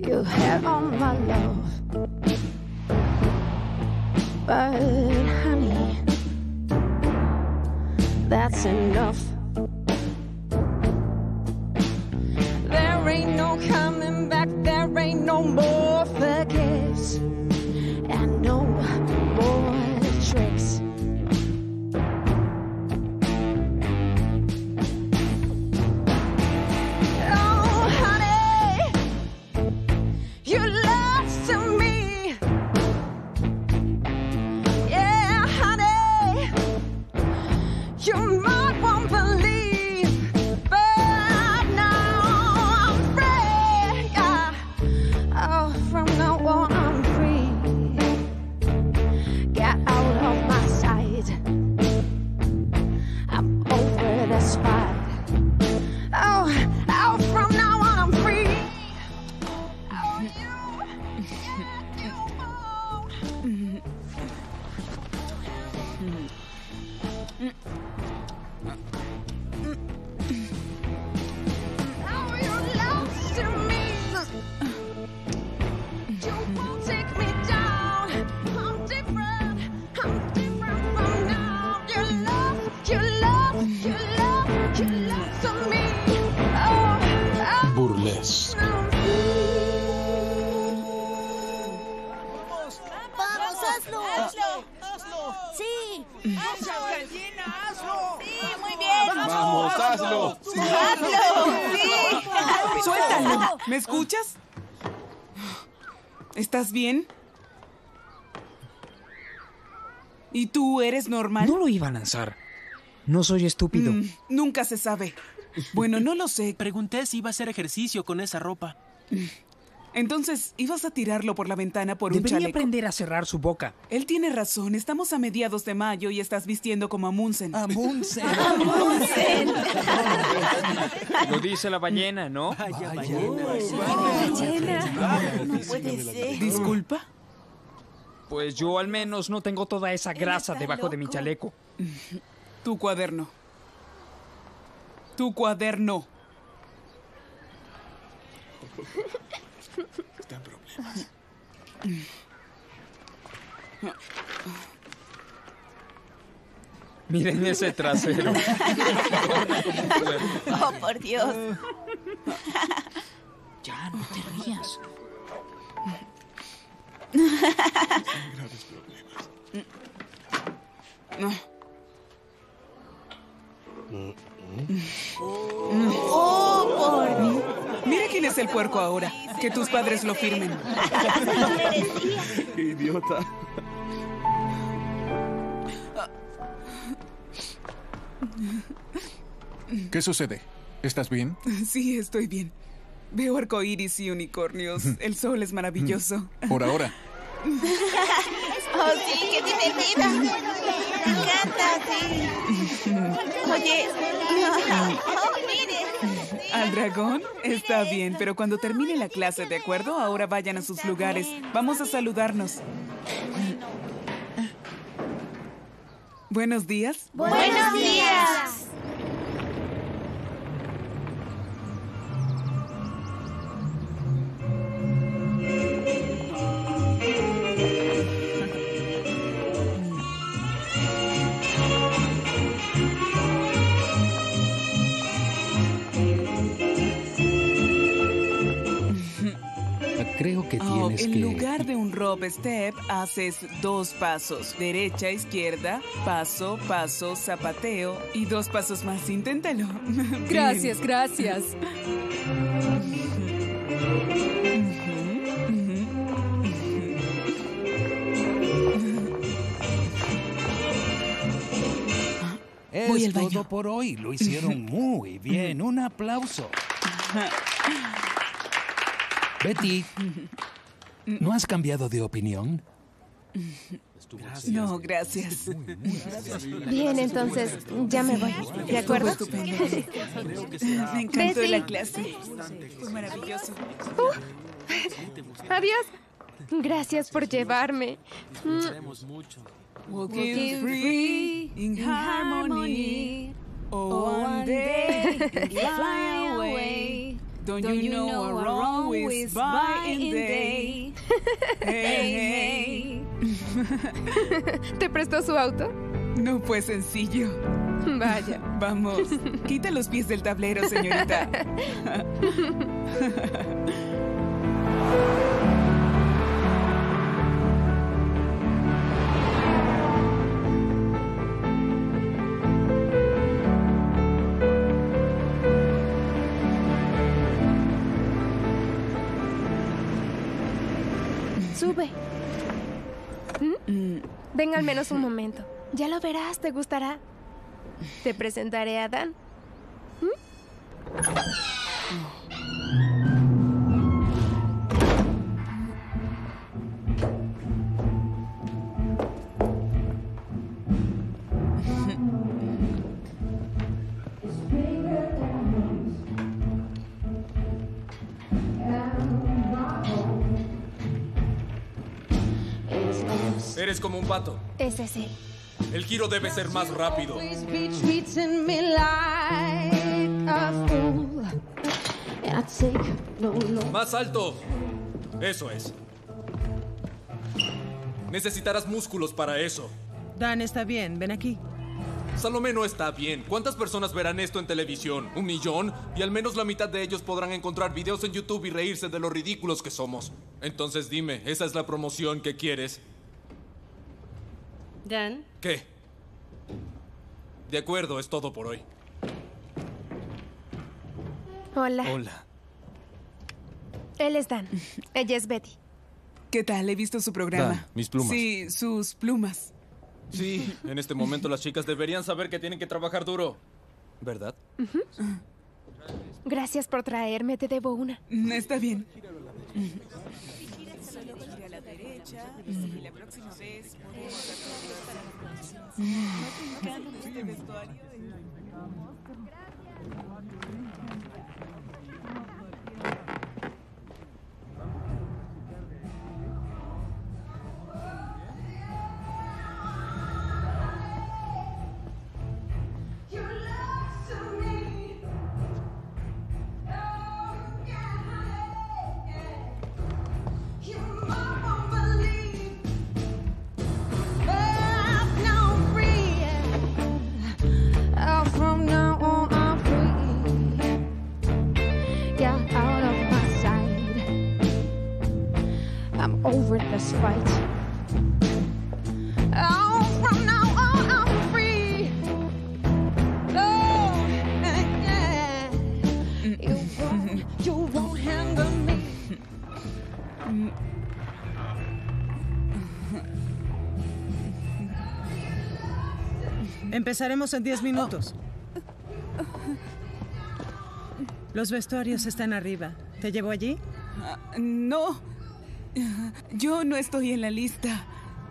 You had all my love, but honey, that's enough. There ain't no coming back, there ain't no more forgives, and no more tricks. Oh, honey, you lied to me. Yeah, honey, you might won't believe, but now I'm free. Yeah. Oh, from now on I'm free. Get out of my sight. I'm over this fight. Oh, from now on I'm free. Oh, you oh, you lost to me. You won't take me down. I'm different from now. You love to me. Oh, Burlesque. ¡Vamos, hazlo! ¡Sí! ¡Hazlo! ¡Sí, muy bien! ¡Vamos, hazlo! ¡Hazlo! ¡Sí! ¡Suéltalo! ¿Me escuchas? ¿Estás bien? ¿Y tú eres normal? No lo iba a lanzar. No soy estúpido. Nunca se sabe. Bueno, no lo sé. Pregunté si iba a hacer ejercicio con esa ropa. Entonces, ¿ibas a tirarlo por la ventana por un Debería chaleco? aprender a cerrar su boca. Él tiene razón. Estamos a mediados de mayo y estás vistiendo como Amundsen. Amundsen. Lo dice la ballena, ¿no? No puede ser. ¿Disculpa? Pues yo al menos no tengo toda esa grasa debajo de mi chaleco. Tu cuaderno. Tu cuaderno. Está en problemas. Miren ese trasero. ¡Oh, por Dios! Ya, no te rías. Graves problemas. No. ¡Oh, por Dios! Mira quién es el puerco ahora. Que tus padres lo firmen. ¡Qué idiota! ¿Qué sucede? ¿Estás bien? Sí, estoy bien. Veo arcoíris y unicornios. El sol es maravilloso. Por ahora. ¡Oh, sí, qué divertida! Me encanta, sí. Oye, oh, mire. ¿Al dragón? Está bien, pero cuando termine la clase, ¿de acuerdo? Ahora vayan a sus lugares. Vamos a saludarnos. Buenos días. ¡Buenos días! Creo que tienes en que... lugar de un rope step, haces 2 pasos. Derecha, izquierda, paso, paso, zapateo y 2 pasos más. Inténtalo. Gracias, gracias. Voy al Es baño. todo por hoy. Lo hicieron muy bien. Un aplauso. Betty, ¿no has cambiado de opinión? No, gracias. Bien, entonces ya me voy. ¿De acuerdo? Estupendo. Me encantó Betty. la clase. Fue maravilloso. Adiós. Gracias por llevarme. Walking free in harmony. Oh, one day fly away. Don't you know a wrong with buying day? Hey, hey. ¿Te prestó su auto? No fue sencillo. Vaya. Vamos, quita los pies del tablero, señorita. Sube. Ven al menos un momento. Ya lo verás, te gustará. Te presentaré a Dan. Eres como un pato. Es ese. El giro debe ser más rápido. Más alto. Eso es. Necesitarás músculos para eso. Dan está bien, ven aquí. Salomé no está bien. ¿Cuántas personas verán esto en televisión? ¿1 millón? Y al menos la mitad de ellos podrán encontrar videos en YouTube y reírse de lo ridículos que somos. Entonces dime, ¿esa es la promoción que quieres? Dan. ¿Qué? De acuerdo, es todo por hoy. Hola. Hola. Él es Dan. Ella es Betty. ¿Qué tal? He visto su programa. Dan, mis plumas. Sí, sus plumas. Sí, en este momento las chicas deberían saber que tienen que trabajar duro. ¿Verdad? Gracias por traerme, te debo una. Está bien. A la derecha y la próxima vez me encanta este vestuario. Over this fight. Oh, from now on I'm free. Oh, yeah. You won't handle me. Empezaremos en 10 minutos. Los vestuarios están arriba. ¿Te llevo allí? No. Yo no estoy en la lista.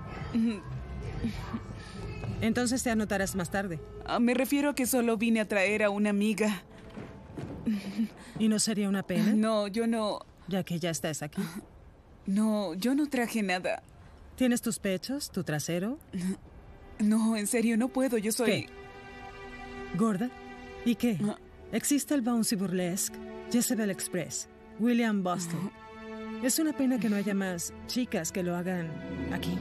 Entonces te anotarás más tarde. Me refiero a que solo vine a traer a una amiga. ¿Y no sería una pena? No, yo no. Ya que ya estás aquí. No, yo no traje nada. ¿Tienes tus pechos, tu trasero? No, en serio, no puedo. Yo soy... ¿Qué? ¿Gorda? ¿Y qué? Existe el Bouncy Burlesque, Jezebel Express, William Boston. Es una pena que no haya más chicas que lo hagan aquí.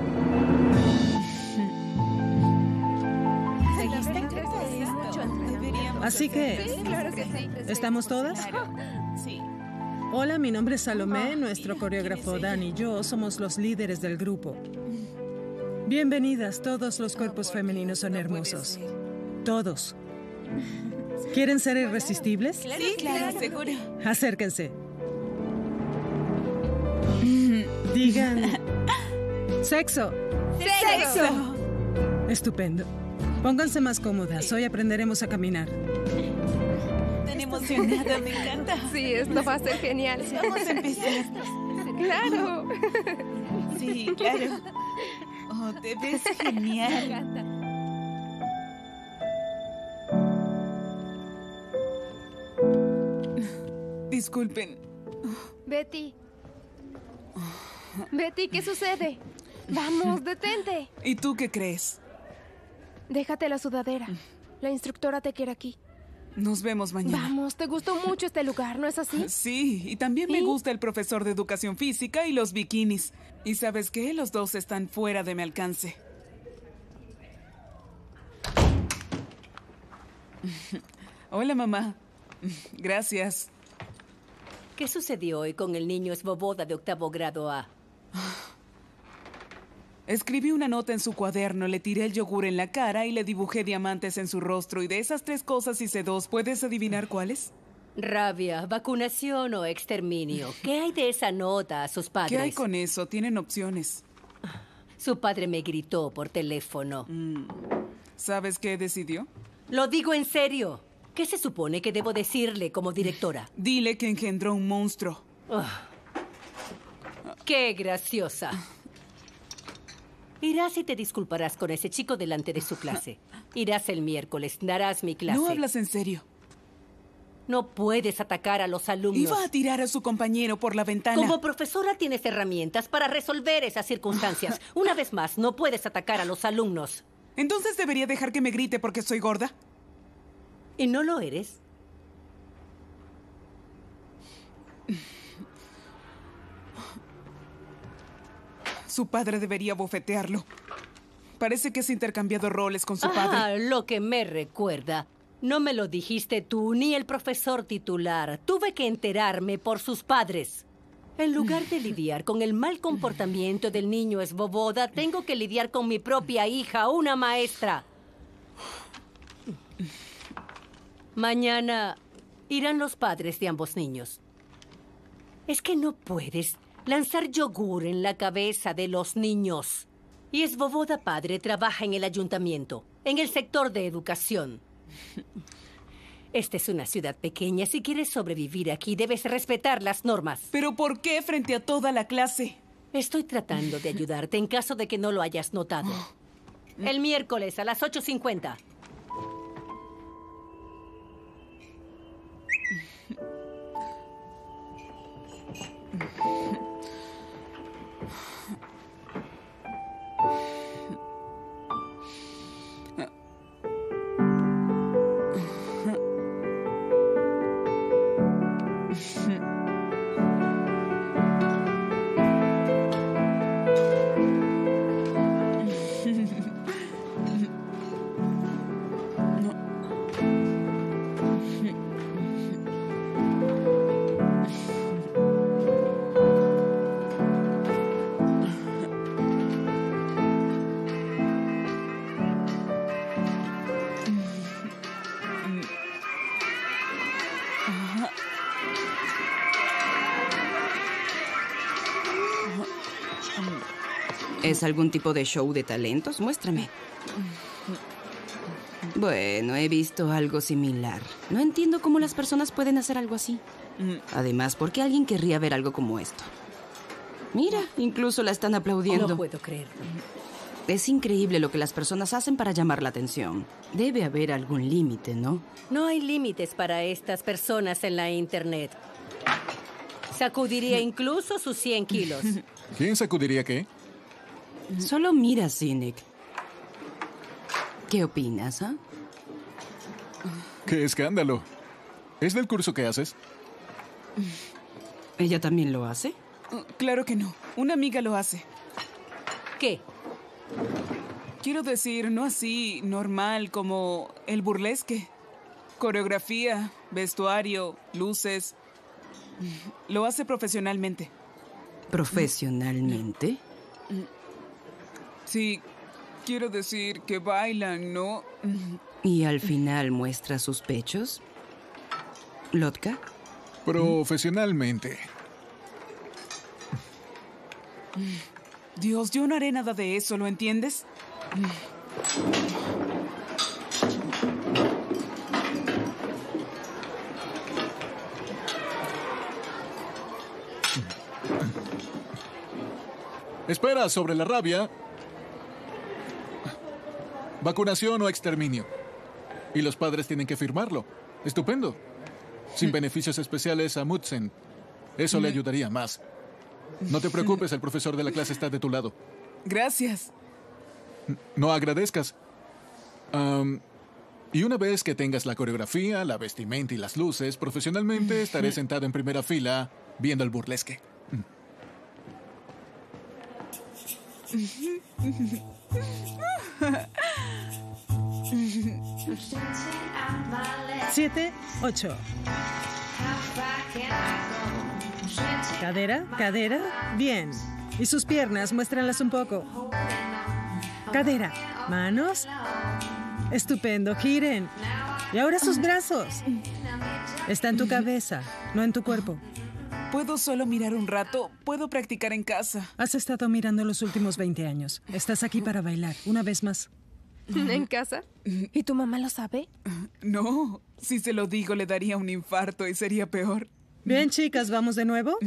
Así que, ¿estamos todas? Sí. Hola, mi nombre es Salomé. Nuestro coreógrafo Dan y yo somos los líderes del grupo. Bienvenidas, todos los cuerpos femeninos son hermosos. Todos. ¿Quieren ser irresistibles? Sí, claro, seguro. Acérquense. Digan... ¡Sexo! ¡Sexo! Estupendo. Pónganse más cómodas. Hoy aprenderemos a caminar. Tan emocionada, me encanta. Sí, esto va a ser genial. Vamos a empezar. ¡Claro! Sí, claro. Oh, te ves genial. Me encanta. Disculpen. Betty. Betty, ¿qué sucede? Vamos, detente. ¿Y tú qué crees? Déjate la sudadera. La instructora te quiere aquí. Nos vemos mañana. Vamos, te gustó mucho este lugar, ¿no es así? Sí, y también me gusta el profesor de educación física y los bikinis. Y ¿sabes qué? Los dos están fuera de mi alcance. Hola, mamá. Gracias. ¿Qué sucedió hoy con el niño Svoboda de octavo grado A? Escribí una nota en su cuaderno, le tiré el yogur en la cara y le dibujé diamantes en su rostro. Y de esas 3 cosas hice 2. ¿Puedes adivinar cuáles? Rabia, vacunación o exterminio. ¿Qué hay de esa nota a sus padres? ¿Qué hay con eso? Tienen opciones. Su padre me gritó por teléfono. ¿Sabes qué decidió? Lo digo en serio. ¿Qué se supone que debo decirle como directora? Dile que engendró un monstruo. ¡Qué graciosa! Irás y te disculparás con ese chico delante de su clase. Irás el miércoles, darás mi clase. No hablas en serio. No puedes atacar a los alumnos. Iba a tirar a su compañero por la ventana. Como profesora tienes herramientas para resolver esas circunstancias. Una vez más, no puedes atacar a los alumnos. ¿Entonces debería dejar que me grite porque soy gorda? ¿Y no lo eres? Su padre debería bofetearlo. Parece que has intercambiado roles con su padre. Lo que me recuerda. No me lo dijiste tú ni el profesor titular. Tuve que enterarme por sus padres. En lugar de lidiar con el mal comportamiento del niño Svoboda, tengo que lidiar con mi propia hija, una maestra. Mañana irán los padres de ambos niños. Es que no puedes lanzar yogur en la cabeza de los niños. Y Svoboda padre trabaja en el ayuntamiento, en el sector de educación. Esta es una ciudad pequeña. Si quieres sobrevivir aquí, debes respetar las normas. ¿Pero por qué frente a toda la clase? Estoy tratando de ayudarte en caso de que no lo hayas notado. El miércoles a las 8:50. ¿Es algún tipo de show de talentos? Muéstrame. Bueno, he visto algo similar. No entiendo cómo las personas pueden hacer algo así. Además, ¿por qué alguien querría ver algo como esto? Mira, incluso la están aplaudiendo. No puedo creerlo. Es increíble lo que las personas hacen para llamar la atención. Debe haber algún límite, ¿no? No hay límites para estas personas en la internet. Sacudiría incluso sus 100 kilos. ¿Quién sacudiría qué? Solo mira, Cynic. ¿Qué opinas, ah? ¡Qué escándalo! ¿Es del curso que haces? ¿Ella también lo hace? Claro que no. Una amiga lo hace. ¿Qué? Quiero decir, no así, normal, como el burlesque. Coreografía, vestuario, luces. Lo hace profesionalmente. ¿Profesionalmente? Sí, quiero decir que bailan, ¿no? ¿Y al final muestra sus pechos? ¿Lotka? Profesionalmente. Dios, yo no haré nada de eso, ¿lo entiendes? Espera, sobre la rabia. Vacunación o exterminio. Y los padres tienen que firmarlo. Estupendo. Sin beneficios especiales a Mutsen. Eso le ayudaría más. No te preocupes, el profesor de la clase está de tu lado. Gracias. No agradezcas. Y una vez que tengas la coreografía, la vestimenta y las luces, profesionalmente estaré sentado en primera fila viendo el burlesque. 7, 8. Cadera, cadera. Bien. Y sus piernas, muéstranlas un poco. Cadera, manos. Estupendo, giren. Y ahora sus brazos. Está en tu cabeza, no en tu cuerpo. ¿Puedo solo mirar un rato? ¿Puedo practicar en casa? Has estado mirando los últimos 20 años. Estás aquí para bailar, una vez más. ¿En casa? ¿Y tu mamá lo sabe? No, si se lo digo le daría un infarto y sería peor. Bien, chicas, ¿vamos de nuevo?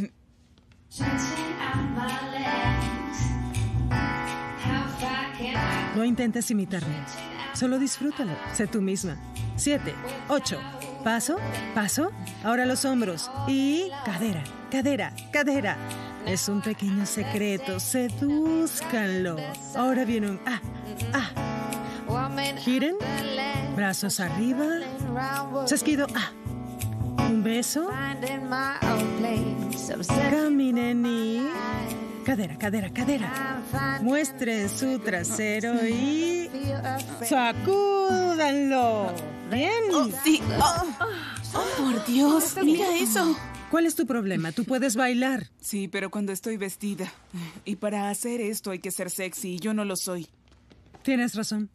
No intentes imitarme. Solo disfrútalo. Sé tú misma. 7, 8. Paso, paso. Ahora los hombros. Y cadera, cadera, cadera. Es un pequeño secreto. Sedúzcanlo. Ahora viene un Giren. Brazos arriba. Chasquido. Un beso. Caminen y... Cadera, cadera, cadera. Muestren su trasero y... ¡sacúdanlo! ¡Bien! Sí. Por Dios, mira eso. ¿Cuál es tu problema? Tú puedes bailar. Sí, pero cuando estoy vestida. Y para hacer esto hay que ser sexy y yo no lo soy. Tienes razón.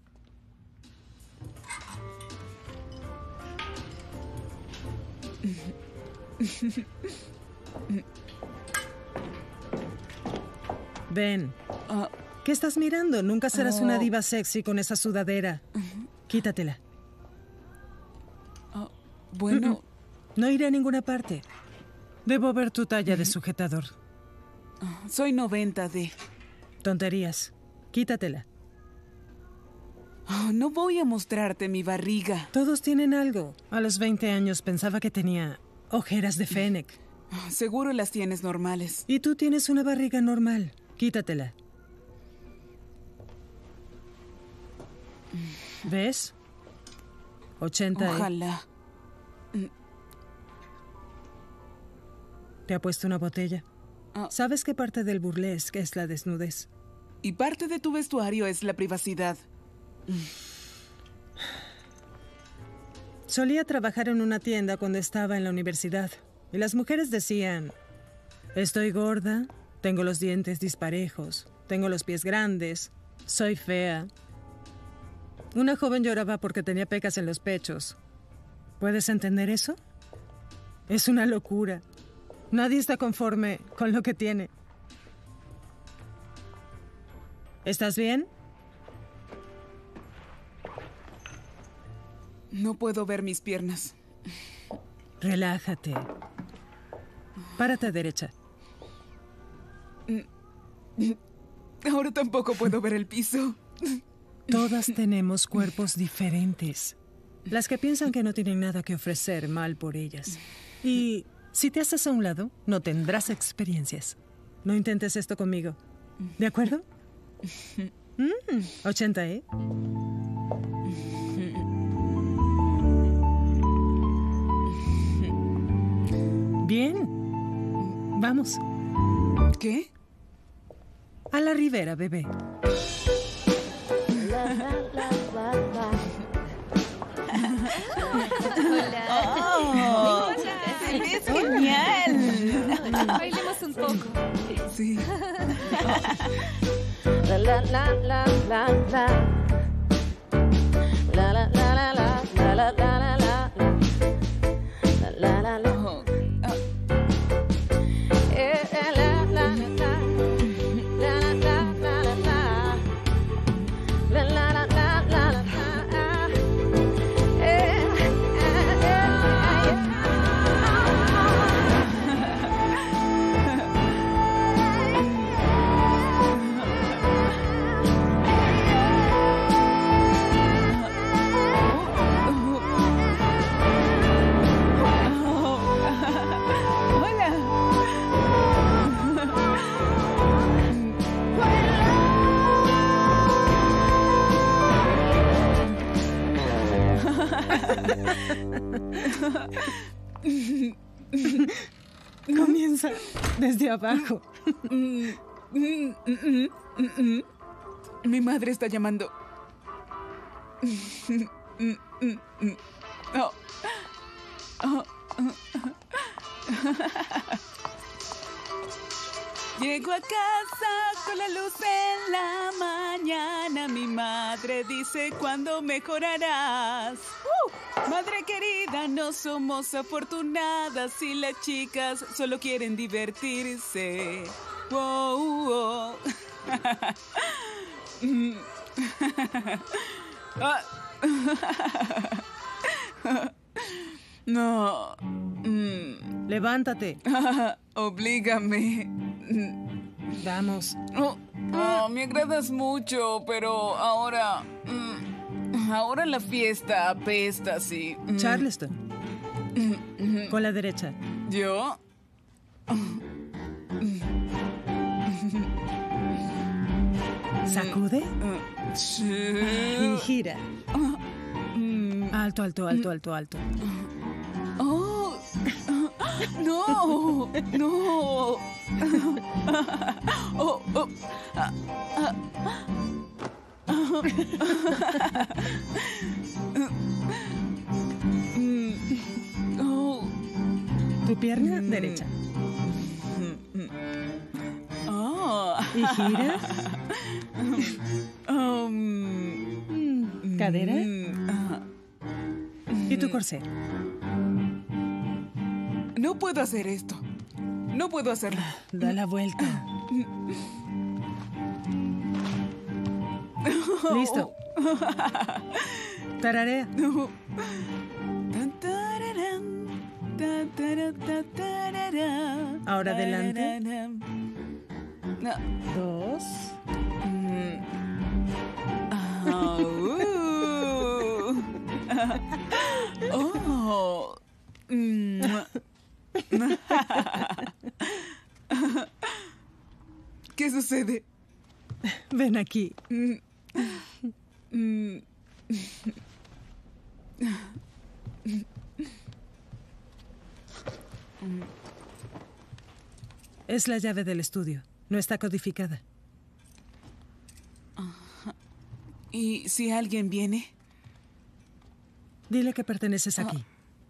Ven. ¿Qué estás mirando? Nunca serás una diva sexy con esa sudadera. Quítatela. Bueno. No iré a ninguna parte. Debo ver tu talla de sujetador. Soy 90D. Tonterías. Quítatela. No voy a mostrarte mi barriga. Todos tienen algo. A los 20 años pensaba que tenía ojeras de Fennec. Seguro las tienes normales. Y tú tienes una barriga normal. Quítatela. ¿Ves? 80. Ojalá. Te ha puesto una botella. ¿Sabes qué parte del burlesque es la desnudez? Y parte de tu vestuario es la privacidad. Solía trabajar en una tienda cuando estaba en la universidad. Y las mujeres decían... Estoy gorda, tengo los dientes disparejos, tengo los pies grandes, soy fea. Una joven lloraba porque tenía pecas en los pechos. ¿Puedes entender eso? Es una locura. Nadie está conforme con lo que tiene. ¿Estás bien? No puedo ver mis piernas. Relájate. Párate derecha. Ahora tampoco puedo ver el piso. Todas tenemos cuerpos diferentes. Las que piensan que no tienen nada que ofrecer, mal por ellas. Y si te haces a un lado, no tendrás experiencias. No intentes esto conmigo. ¿De acuerdo? 80, ¿eh? Bien. Vamos. ¿Qué? A la ribera, bebé. ¡Oh! ¡Es genial! Bailemos un poco. Sí. La la la la la la. La la la la la la la la la. La la la. Comienza desde abajo. Mi madre está llamando. Oh. Oh. Llego a casa con la luz en la mañana. Mi madre dice, ¿cuándo mejorarás? Madre querida, no somos afortunadas y las chicas solo quieren divertirse. Wow, wow. No. Levántate. Oblígame. Vamos. Me agradas mucho, pero ahora... ahora la fiesta apesta, sí. Charleston. Con la derecha. ¿Yo? Sacude. Y gira. Alto, alto, alto, alto, alto. ¡Oh! ¡No! ¡No! ¡Oh! ¡Oh! ¡Oh! Tu pierna derecha. ¡Oh! Y gira. Cadera. Y tu corsé. No puedo hacer esto. No puedo hacerlo. Da la vuelta. Listo. Tararea. Ahora adelante. 2. Oh. ¿Qué sucede? Ven aquí. Es la llave del estudio. No está codificada. ¿Y si alguien viene? Dile que perteneces aquí.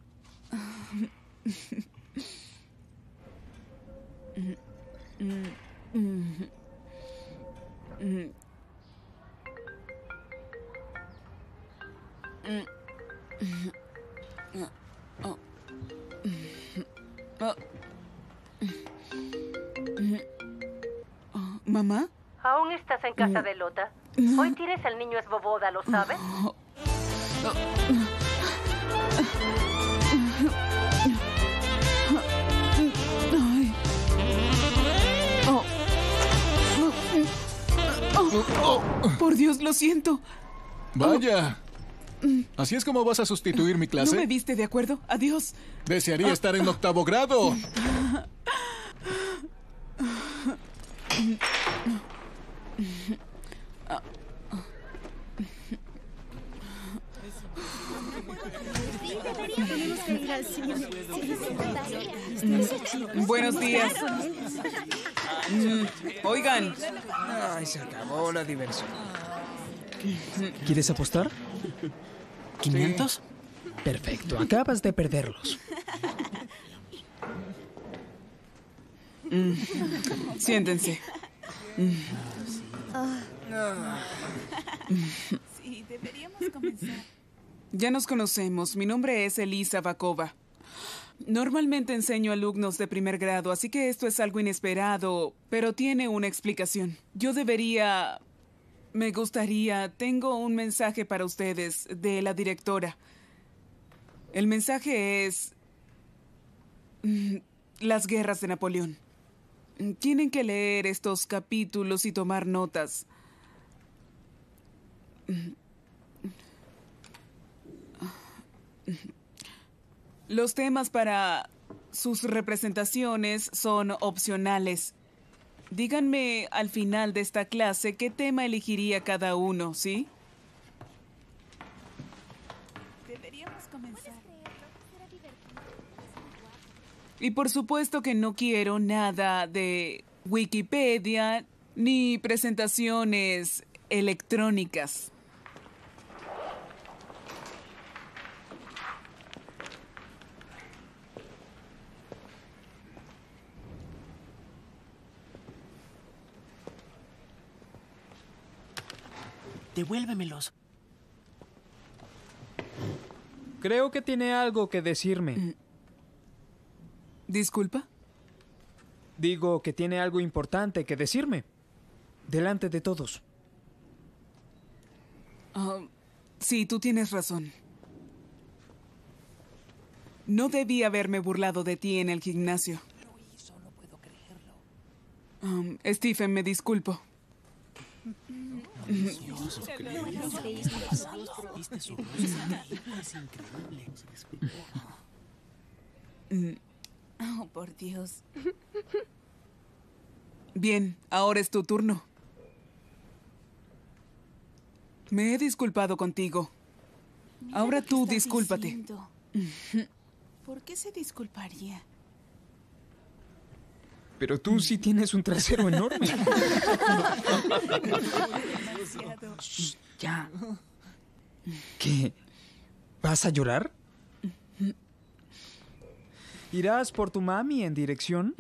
¿Mamá? ¿Aún estás en casa de Lota? Hoy tienes al niño Svoboda, ¿lo sabes? Por Dios, lo siento. Vaya. ¿Así es como vas a sustituir mi clase? ¿No me viste de acuerdo? Adiós. Desearía estar en 8º grado. Buenos días. Oigan. Ay, se acabó la diversión. ¿Quieres apostar? ¿500? Perfecto, acabas de perderlos. Siéntense. Sí, deberíamos comenzar. Ya nos conocemos. Mi nombre es Elisa Bakova. Normalmente enseño a alumnos de 1er grado, así que esto es algo inesperado, pero tiene una explicación. Me gustaría... Tengo un mensaje para ustedes de la directora. El mensaje es... las guerras de Napoleón. Tienen que leer estos capítulos y tomar notas. Los temas para sus representaciones son opcionales. Díganme al final de esta clase qué tema elegiría cada uno, ¿sí? Deberíamos comenzar. Y por supuesto que no quiero nada de Wikipedia ni presentaciones electrónicas. Devuélvemelos. Creo que tiene algo que decirme. ¿Disculpa? Digo que tiene algo importante que decirme. Delante de todos. Sí, tú tienes razón. No debí haberme burlado de ti en el gimnasio. No puedo creerlo. Stephen, me disculpo. ¿Viste su rostro? Es increíble. Oh, por Dios. Bien, ahora es tu turno. Me he disculpado contigo. Mira Ahora lo que tú está discúlpate. diciendo. ¿Por qué se disculparía? Pero tú sí tienes un trasero enorme. Shh, ya. ¿Qué? ¿Vas a llorar? ¿Irás por tu mami en dirección?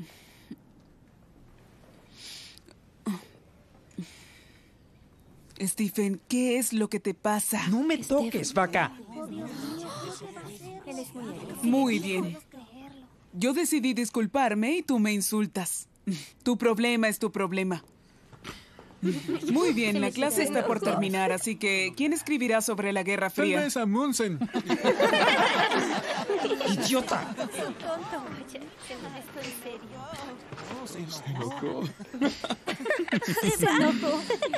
Stephen, ¿qué es lo que te pasa? No me toques, vaca. Muy bien. Yo decidí disculparme y tú me insultas. Tu problema es tu problema. Muy bien, la clase está por terminar, así que ¿quién escribirá sobre la Guerra Tal Fría? vez Amundsen. ¡Idiota! Se enojó. Se enojó.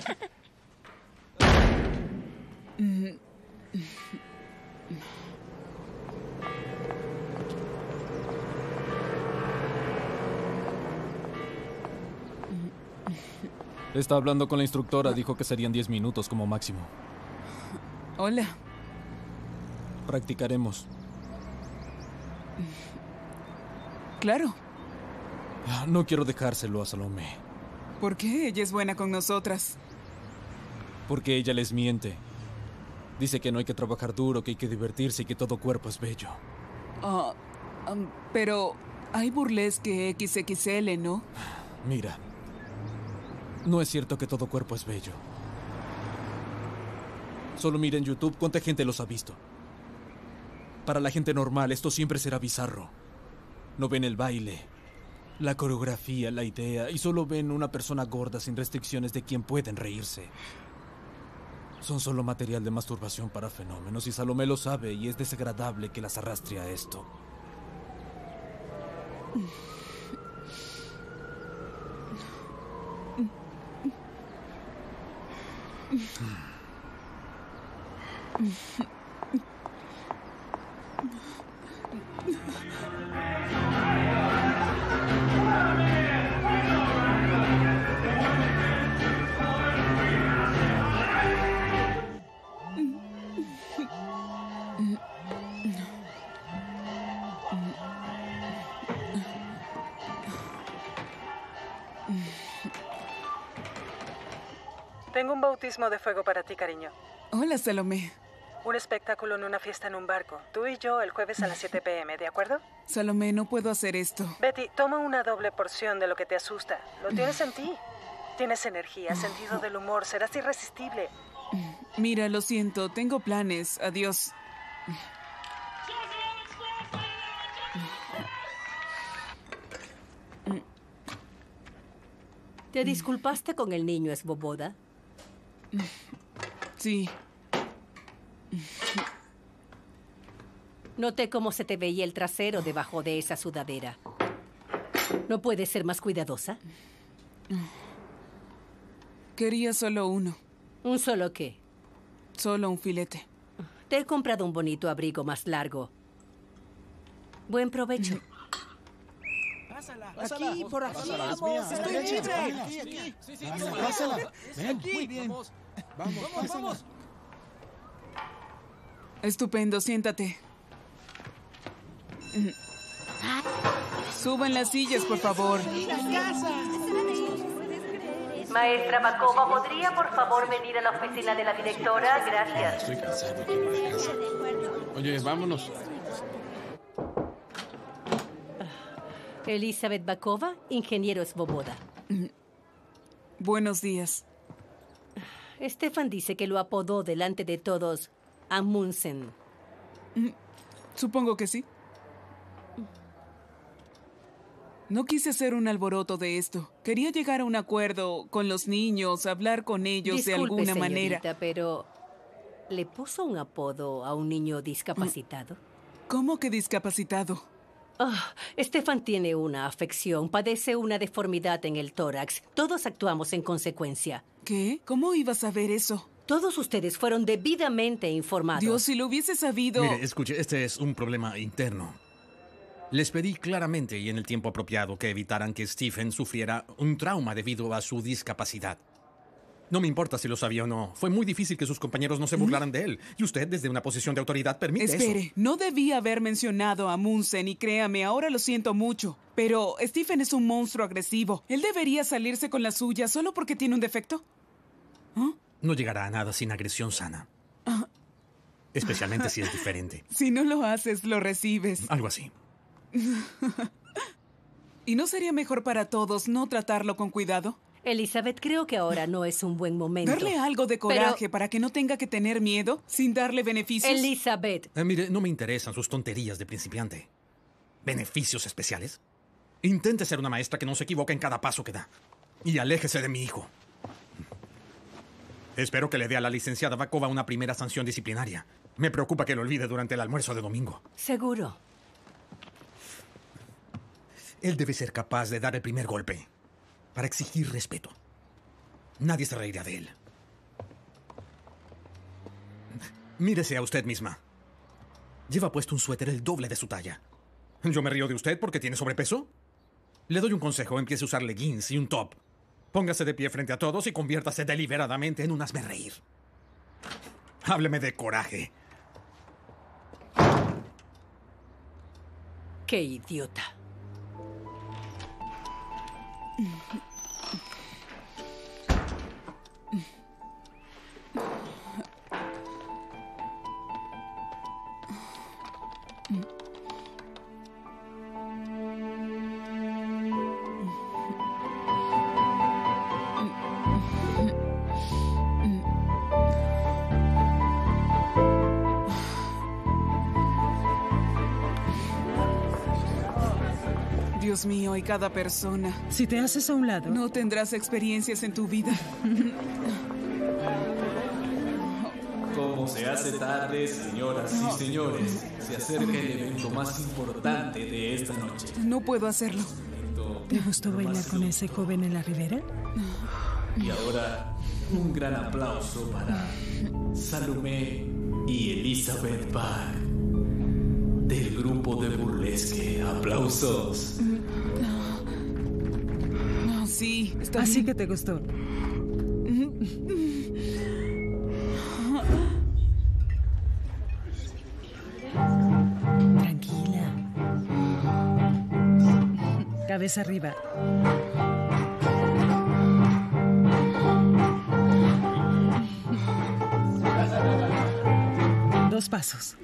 Está hablando con la instructora. Dijo que serían 10 minutos como máximo. Hola. Practicaremos. Claro. No quiero dejárselo a Salomé. ¿Por qué? Ella es buena con nosotras. Porque ella les miente. Dice que no hay que trabajar duro, que hay que divertirse y que todo cuerpo es bello. Pero hay burlesque XXL, ¿no? Mira. No es cierto que todo cuerpo es bello. Solo mira en YouTube cuánta gente los ha visto. Para la gente normal esto siempre será bizarro. No ven el baile, la coreografía, la idea, y solo ven una persona gorda sin restricciones de quien pueden reírse. Son solo material de masturbación para fenómenos y Salomé lo sabe y es desagradable que las arrastre a esto. Tengo un bautismo de fuego para ti, cariño. Hola, Salomé. Un espectáculo en una fiesta en un barco. Tú y yo el jueves a las 7 p.m., ¿de acuerdo? Salomé, no puedo hacer esto. Betty, toma una doble porción de lo que te asusta. Lo tienes en ti. Tienes energía, sentido del humor, serás irresistible. Mira, lo siento, tengo planes. Adiós. ¿Te disculpaste con el niño Svoboda? Sí. Noté cómo se te veía el trasero debajo de esa sudadera. ¿No puedes ser más cuidadosa? Quería solo uno. ¿Un solo qué? Solo un filete. Te he comprado un bonito abrigo más largo. Buen provecho. Aquí, por aquí. Pásala, Vamos, es estoy mía, libre. aquí. Sí, Pásala. Ven, aquí. muy bien. Vamos, pásala. Estupendo, siéntate. Suban las sillas, por favor. Maestra Bakova, ¿podría por favor venir a la oficina de la directora? Gracias. Estoy cansado, quiero ir a casa. Oye, vámonos. Elizabeth Bakova, ingeniero Svoboda. Buenos días. Stefan dice que lo apodó delante de todos Amundsen. Supongo que sí. No quise hacer un alboroto de esto. Quería llegar a un acuerdo con los niños, hablar con ellos de alguna manera. Pero ¿le puso un apodo a un niño discapacitado? ¿Cómo que discapacitado? Stefan tiene una afección, padece una deformidad en el tórax. Todos actuamos en consecuencia. ¿Qué? ¿Cómo ibas a saber eso? Todos ustedes fueron debidamente informados. Dios, si lo hubiese sabido... Mire, escuche, este es un problema interno. Les pedí claramente y en el tiempo apropiado que evitaran que Stephen sufriera un trauma debido a su discapacidad. No me importa si lo sabía o no. Fue muy difícil que sus compañeros no se burlaran de él. Y usted, desde una posición de autoridad, permite eso. Espere, no debía haber mencionado a Amundsen y créame, ahora lo siento mucho. Pero Stephen es un monstruo agresivo. ¿Él debería salirse con la suya solo porque tiene un defecto? No llegará a nada sin agresión sana. Especialmente si es diferente. Si no lo haces, lo recibes. Algo así. ¿Y no sería mejor para todos no tratarlo con cuidado? Elizabeth, creo que ahora no es un buen momento. Darle algo de coraje para que no tenga que tener miedo sin darle beneficios. Elizabeth. Mire, no me interesan sus tonterías de principiante. ¿Beneficios especiales? Intente ser una maestra que no se equivoca en cada paso que da. Y aléjese de mi hijo. Espero que le dé a la licenciada Bakova una primera sanción disciplinaria. Me preocupa que lo olvide durante el almuerzo de domingo. Seguro. Él debe ser capaz de dar el primer golpe para exigir respeto. Nadie se reirá de él. Mírese a usted misma. Lleva puesto un suéter el doble de su talla. ¿Yo me río de usted porque tiene sobrepeso? Le doy un consejo. Empiece a usar leggings y un top. Póngase de pie frente a todos y conviértase deliberadamente en un hazmerreír. Hábleme de coraje. ¡Qué idiota! Dios mío, y cada persona. Si te haces a un lado... No tendrás experiencias en tu vida. Como se hace tarde, señoras y señores, se acerca el evento más importante de esta noche. No puedo hacerlo. ¿Te gustó bailar con ese joven en la ribera? Y ahora, un gran aplauso para Salomé y Elizabeth Bach, del grupo de burlesque. ¡Aplausos! No, sí, está Así bien. que te gustó. Tranquila. Cabeza arriba. Dos pasos.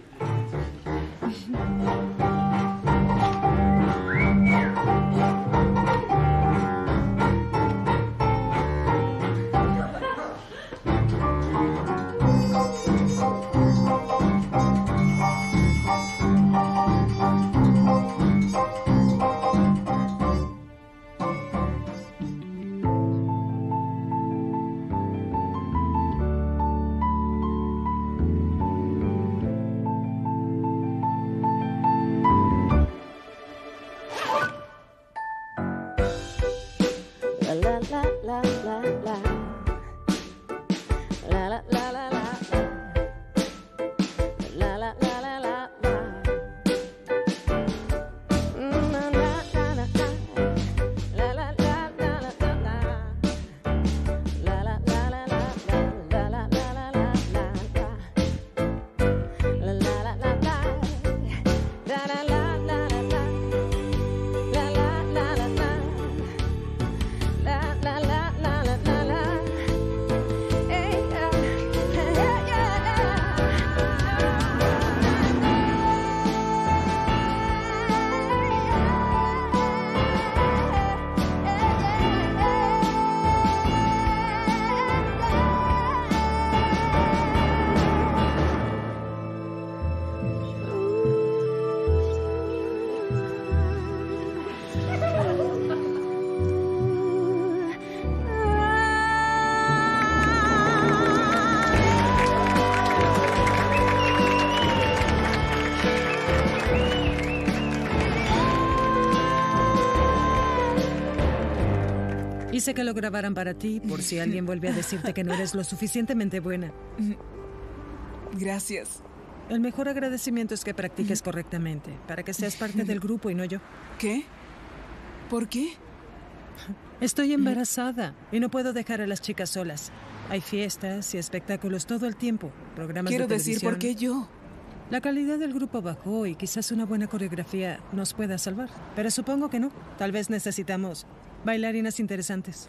Quise que lo grabaran para ti, por si alguien vuelve a decirte que no eres lo suficientemente buena. Gracias. El mejor agradecimiento es que practiques correctamente, para que seas parte del grupo y no yo. ¿Qué? ¿Por qué? Estoy embarazada y no puedo dejar a las chicas solas. Hay fiestas y espectáculos todo el tiempo, programas Quiero de decir, televisión. ¿por qué yo? La calidad del grupo bajó y quizás una buena coreografía nos pueda salvar. Pero supongo que no. Tal vez necesitamos bailarinas interesantes.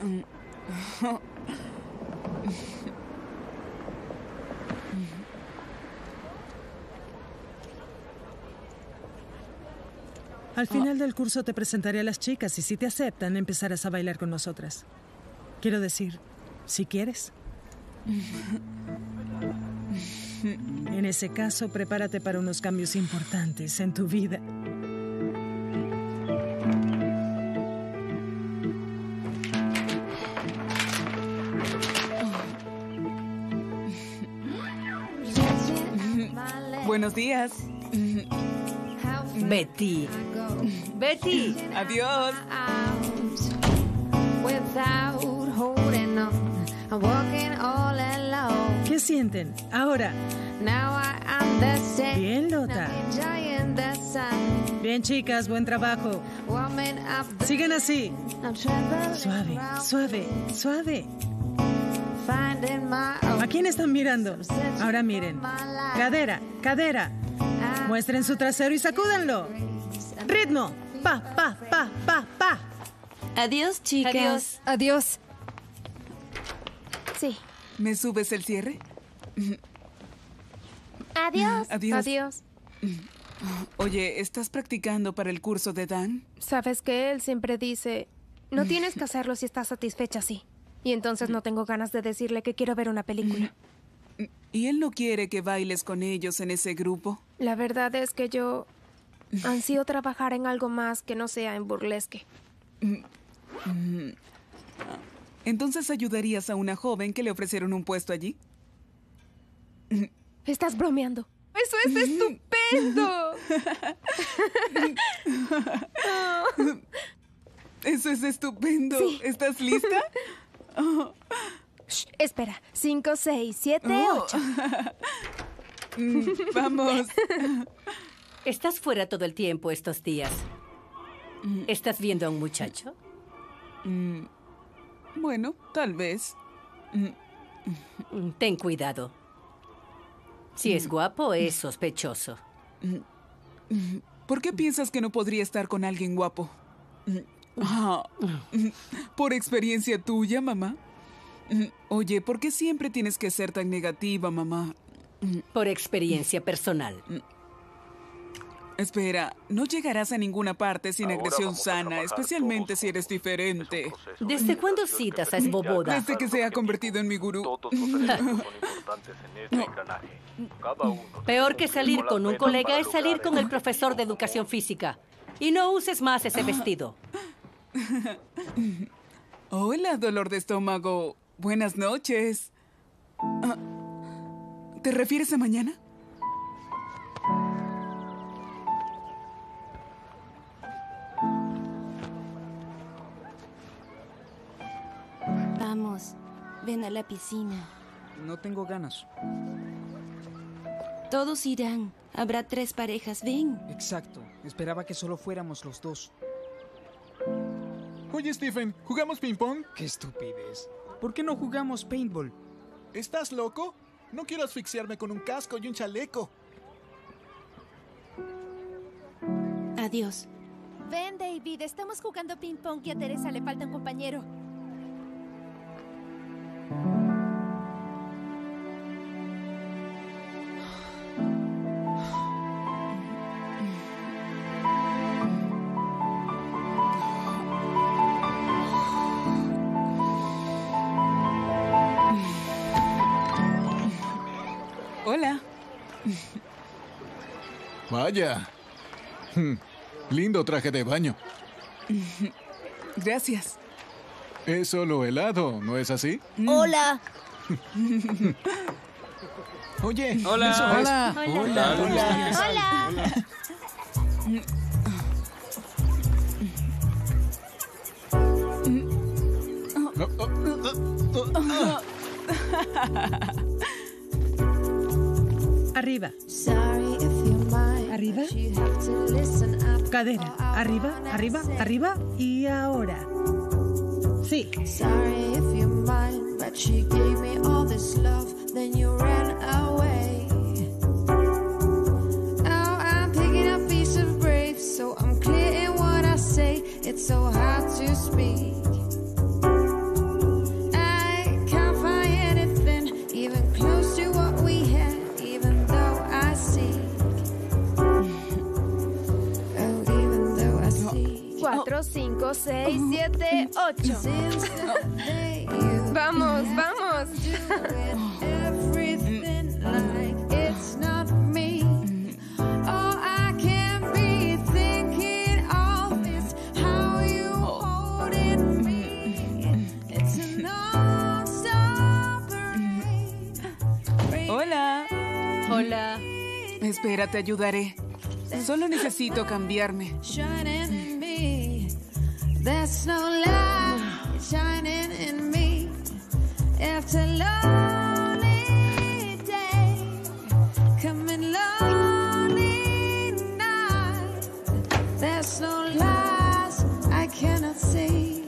Al final del curso te presentaré a las chicas y si te aceptan empezarás a bailar con nosotras. Quiero decir, si quieres. En ese caso, prepárate para unos cambios importantes en tu vida. Buenos días. Betty. Betty. Adiós. ¿Qué sienten? Ahora. Bien, Lota. Bien, chicas, buen trabajo. Sigan así. Suave, suave, suave. ¿A quién están mirando? Ahora miren. Cadera, cadera. Muestren su trasero y sacúdanlo. Ritmo. Pa, pa, pa, pa, pa. Adiós, chicas. Adiós. Adiós. Sí. ¿Me subes el cierre? Adiós. Adiós. Adiós. Oye, ¿estás practicando para el curso de Dan? ¿Sabes que él siempre dice, no tienes que hacerlo si estás satisfecha así? Y entonces no tengo ganas de decirle que quiero ver una película. ¿Y él no quiere que bailes con ellos en ese grupo? La verdad es que yo ansío trabajar en algo más que no sea en burlesque. ¿Entonces ayudarías a una joven que le ofrecieron un puesto allí? Estás bromeando. ¡Eso es estupendo! Eso es estupendo. Sí. ¿Estás lista? Shh, espera. 5, 6, 7, 8. Vamos. Estás fuera todo el tiempo estos días. ¿Estás viendo a un muchacho? Bueno, tal vez. Ten cuidado. Si es guapo, es sospechoso. ¿Por qué piensas que no podría estar con alguien guapo? ¿Por experiencia tuya, mamá? Oye, ¿por qué siempre tienes que ser tan negativa, mamá? Por experiencia personal. Espera, no llegarás a ninguna parte sin agresión sana, especialmente si eres diferente. ¿Desde cuándo citas a Svoboda? Desde que se ha convertido en mi gurú. Peor que salir con un colega es salir con el profesor de educación física. Y no uses más ese vestido. Hola, dolor de estómago. Buenas noches. ¿Te refieres a mañana? Vamos, ven a la piscina. No tengo ganas. Todos irán. Habrá 3 parejas, ven. Exacto. Esperaba que solo fuéramos los 2. Oye, Stephen, ¿jugamos ping-pong? ¡Qué estupidez! ¿Por qué no jugamos paintball? ¿Estás loco? No quiero asfixiarme con un casco y un chaleco. Adiós. Ven, David, estamos jugando ping-pong y a Teresa le falta un compañero. Hola. Vaya. Lindo traje de baño. Gracias. Es solo helado, ¿no es así? Hola. Oye. Hola. eso es. Hola. Hola. Hola. Hola. Arriba. Arriba. Cadera. Arriba, arriba, arriba. Y ahora. Sí. Sorry if you're mine, but she gave me all this love, then you ran away. Now I'm picking up pieces of brave, so I'm clear in what I say. It's so hard to speak. I can't find anything even close to what we had, even though I seek. Oh, even though I seek. 4, 5, 6, 7, 8. Vamos, vamos. Everything like it's not me. All I can be thinking of is how you holding me. It's a non-stop rain. Hola. Hola. Espera, te ayudaré. Solo necesito cambiarme. Shining in me. There's no light shining in me. After a lonely day, coming lonely night. There's no lies I cannot see.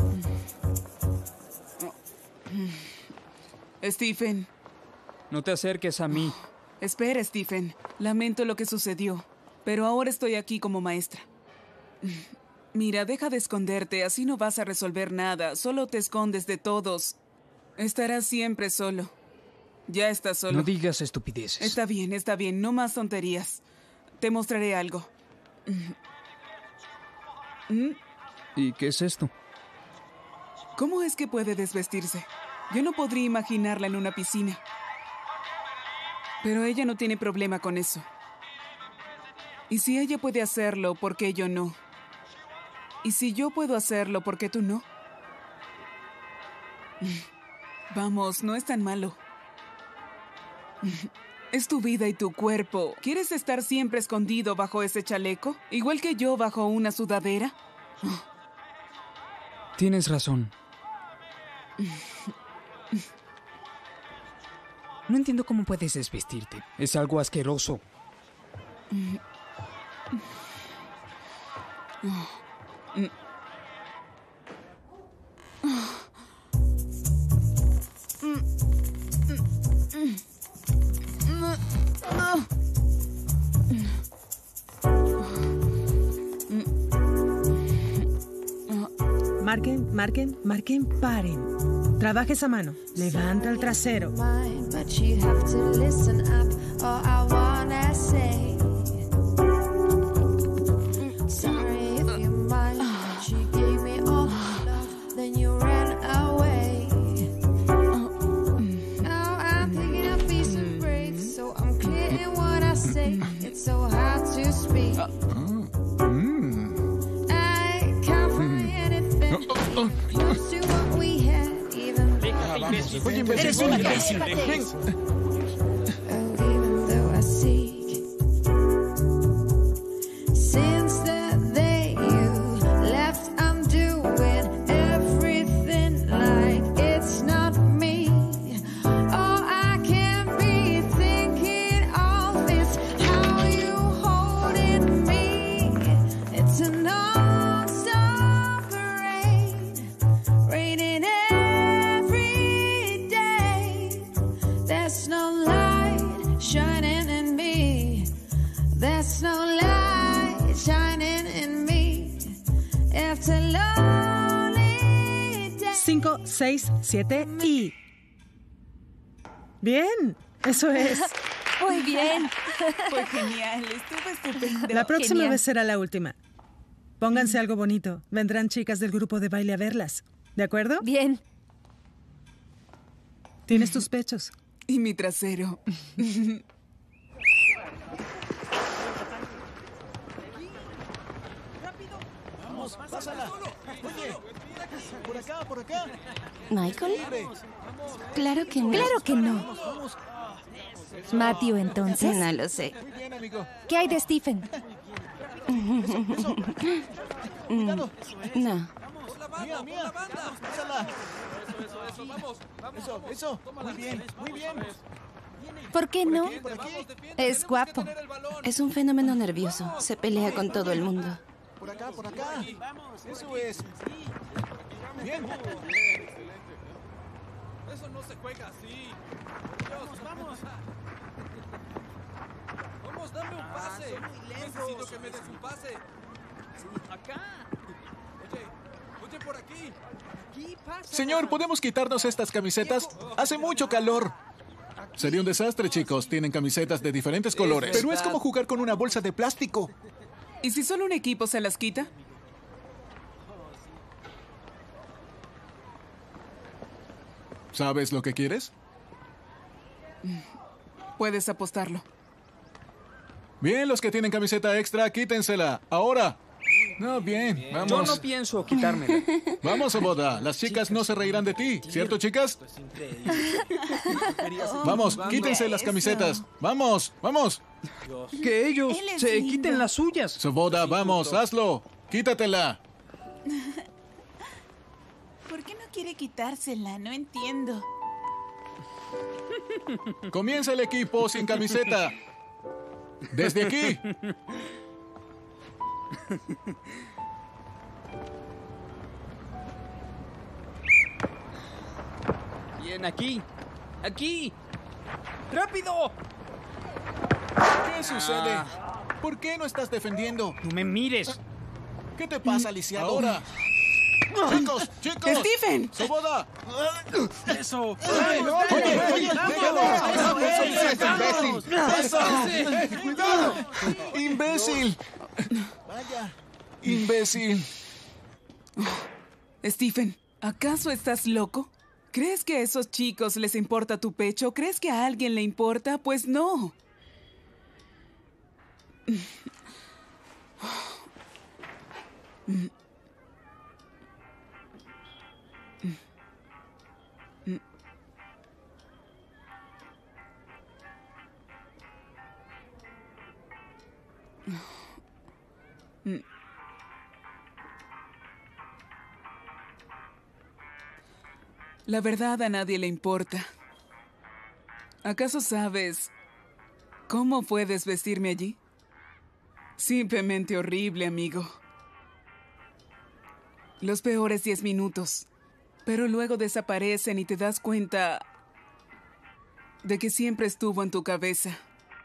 Stephen. No te acerques a mí. Espera, Stephen. Lamento lo que sucedió, pero ahora estoy aquí como maestra. Mira, deja de esconderte, así no vas a resolver nada. Solo te escondes de todos. Estarás siempre solo. Ya estás solo. No digas estupideces. Está bien, no más tonterías. Te mostraré algo. ¿Y qué es esto? ¿Cómo es que puede desvestirse? Yo no podría imaginarla en una piscina. Pero ella no tiene problema con eso. Y si ella puede hacerlo, ¿por qué yo no? Y si yo puedo hacerlo, ¿por qué tú no? Vamos, no es tan malo. Es tu vida y tu cuerpo. ¿Quieres estar siempre escondido bajo ese chaleco? Igual que yo bajo una sudadera. Tienes razón. No entiendo cómo puedes desvestirte. Es algo asqueroso. Marquen, paren. Trabaja esa mano. Levanta el trasero. But you have to listen up, or I wanna say. Sorry if you're mine, but she gave me all her love, then you ran away. Now I'm picking up pieces of break, so I'm clear in what I say. It's so hard to speak. I can't find anything close to what we had, even though Eres un imbécil. even though I seek. Since the day you left, I'm doing everything like it's not me. All I can be thinking of is how you holding me. It's a non-stop rain, raining every day. There's no light shining in me. There's no light shining in me. After lonely days. 5, 6, 7 y... Bien, eso es. Muy bien. Fue genial, estuvo estupendo. La próxima Genial. vez será la última. Pónganse algo bonito. Vendrán chicas del grupo de baile a verlas. ¿De acuerdo? Bien. Tienes tus pechos. Y mi trasero. Vamos, pásala. Oye, por acá. ¿Michael? Claro que no. Claro que no. Matthew, entonces. No lo sé. ¿Qué hay de Stephen? No. Mía, mía. Vamos, pásala. Eso, vamos. Eso. Muy bien, muy bien. ¿Por qué no? Es guapo. Es un fenómeno nervioso. Se pelea con todo el mundo. Por acá. Eso es. Bien. Eso no se juega así. Dios, vamos. Vamos, dame un pase. Necesito que me des un pase. Acá. Oye, por aquí. Señor, ¿podemos quitarnos estas camisetas? Hace mucho calor. Sería un desastre, chicos. Tienen camisetas de diferentes colores. Pero es como jugar con una bolsa de plástico. ¿Y si solo un equipo se las quita? ¿Sabes lo que quieres? Puedes apostarlo. Bien, los que tienen camiseta extra, quítensela. Ahora. No, bien, vamos. Yo no pienso quitármela. Vamos, Svoboda. Las chicas no se reirán de ti, ¿cierto, chicas? Vamos, quítense las camisetas. Vamos. Que ellos se quiten las suyas. Svoboda, vamos, hazlo. Quítatela. ¿Por qué no quiere quitársela? No entiendo. Comienza el equipo sin camiseta. Desde aquí. Bien, aquí. ¡Rápido! ¿Qué sucede? ¿Por qué no estás defendiendo? No me mires. ¿Qué te pasa, lisiado? Ahora. Chicos. ¡Stephen! ¡Svoboda! ¡Eso! ¡Oye! ¡Eso! ¡Cuidado! ¡Imbécil! Vaya. ¡Imbécil! Stephen, ¿acaso estás loco? ¿Crees que a esos chicos les importa tu pecho? ¿Crees que a alguien le importa? Pues no. La verdad a nadie le importa. ¿Acaso sabes cómo puedes vestirme allí? Simplemente horrible, amigo. Los peores 10 minutos. Pero luego desaparecen y te das cuenta de que siempre estuvo en tu cabeza.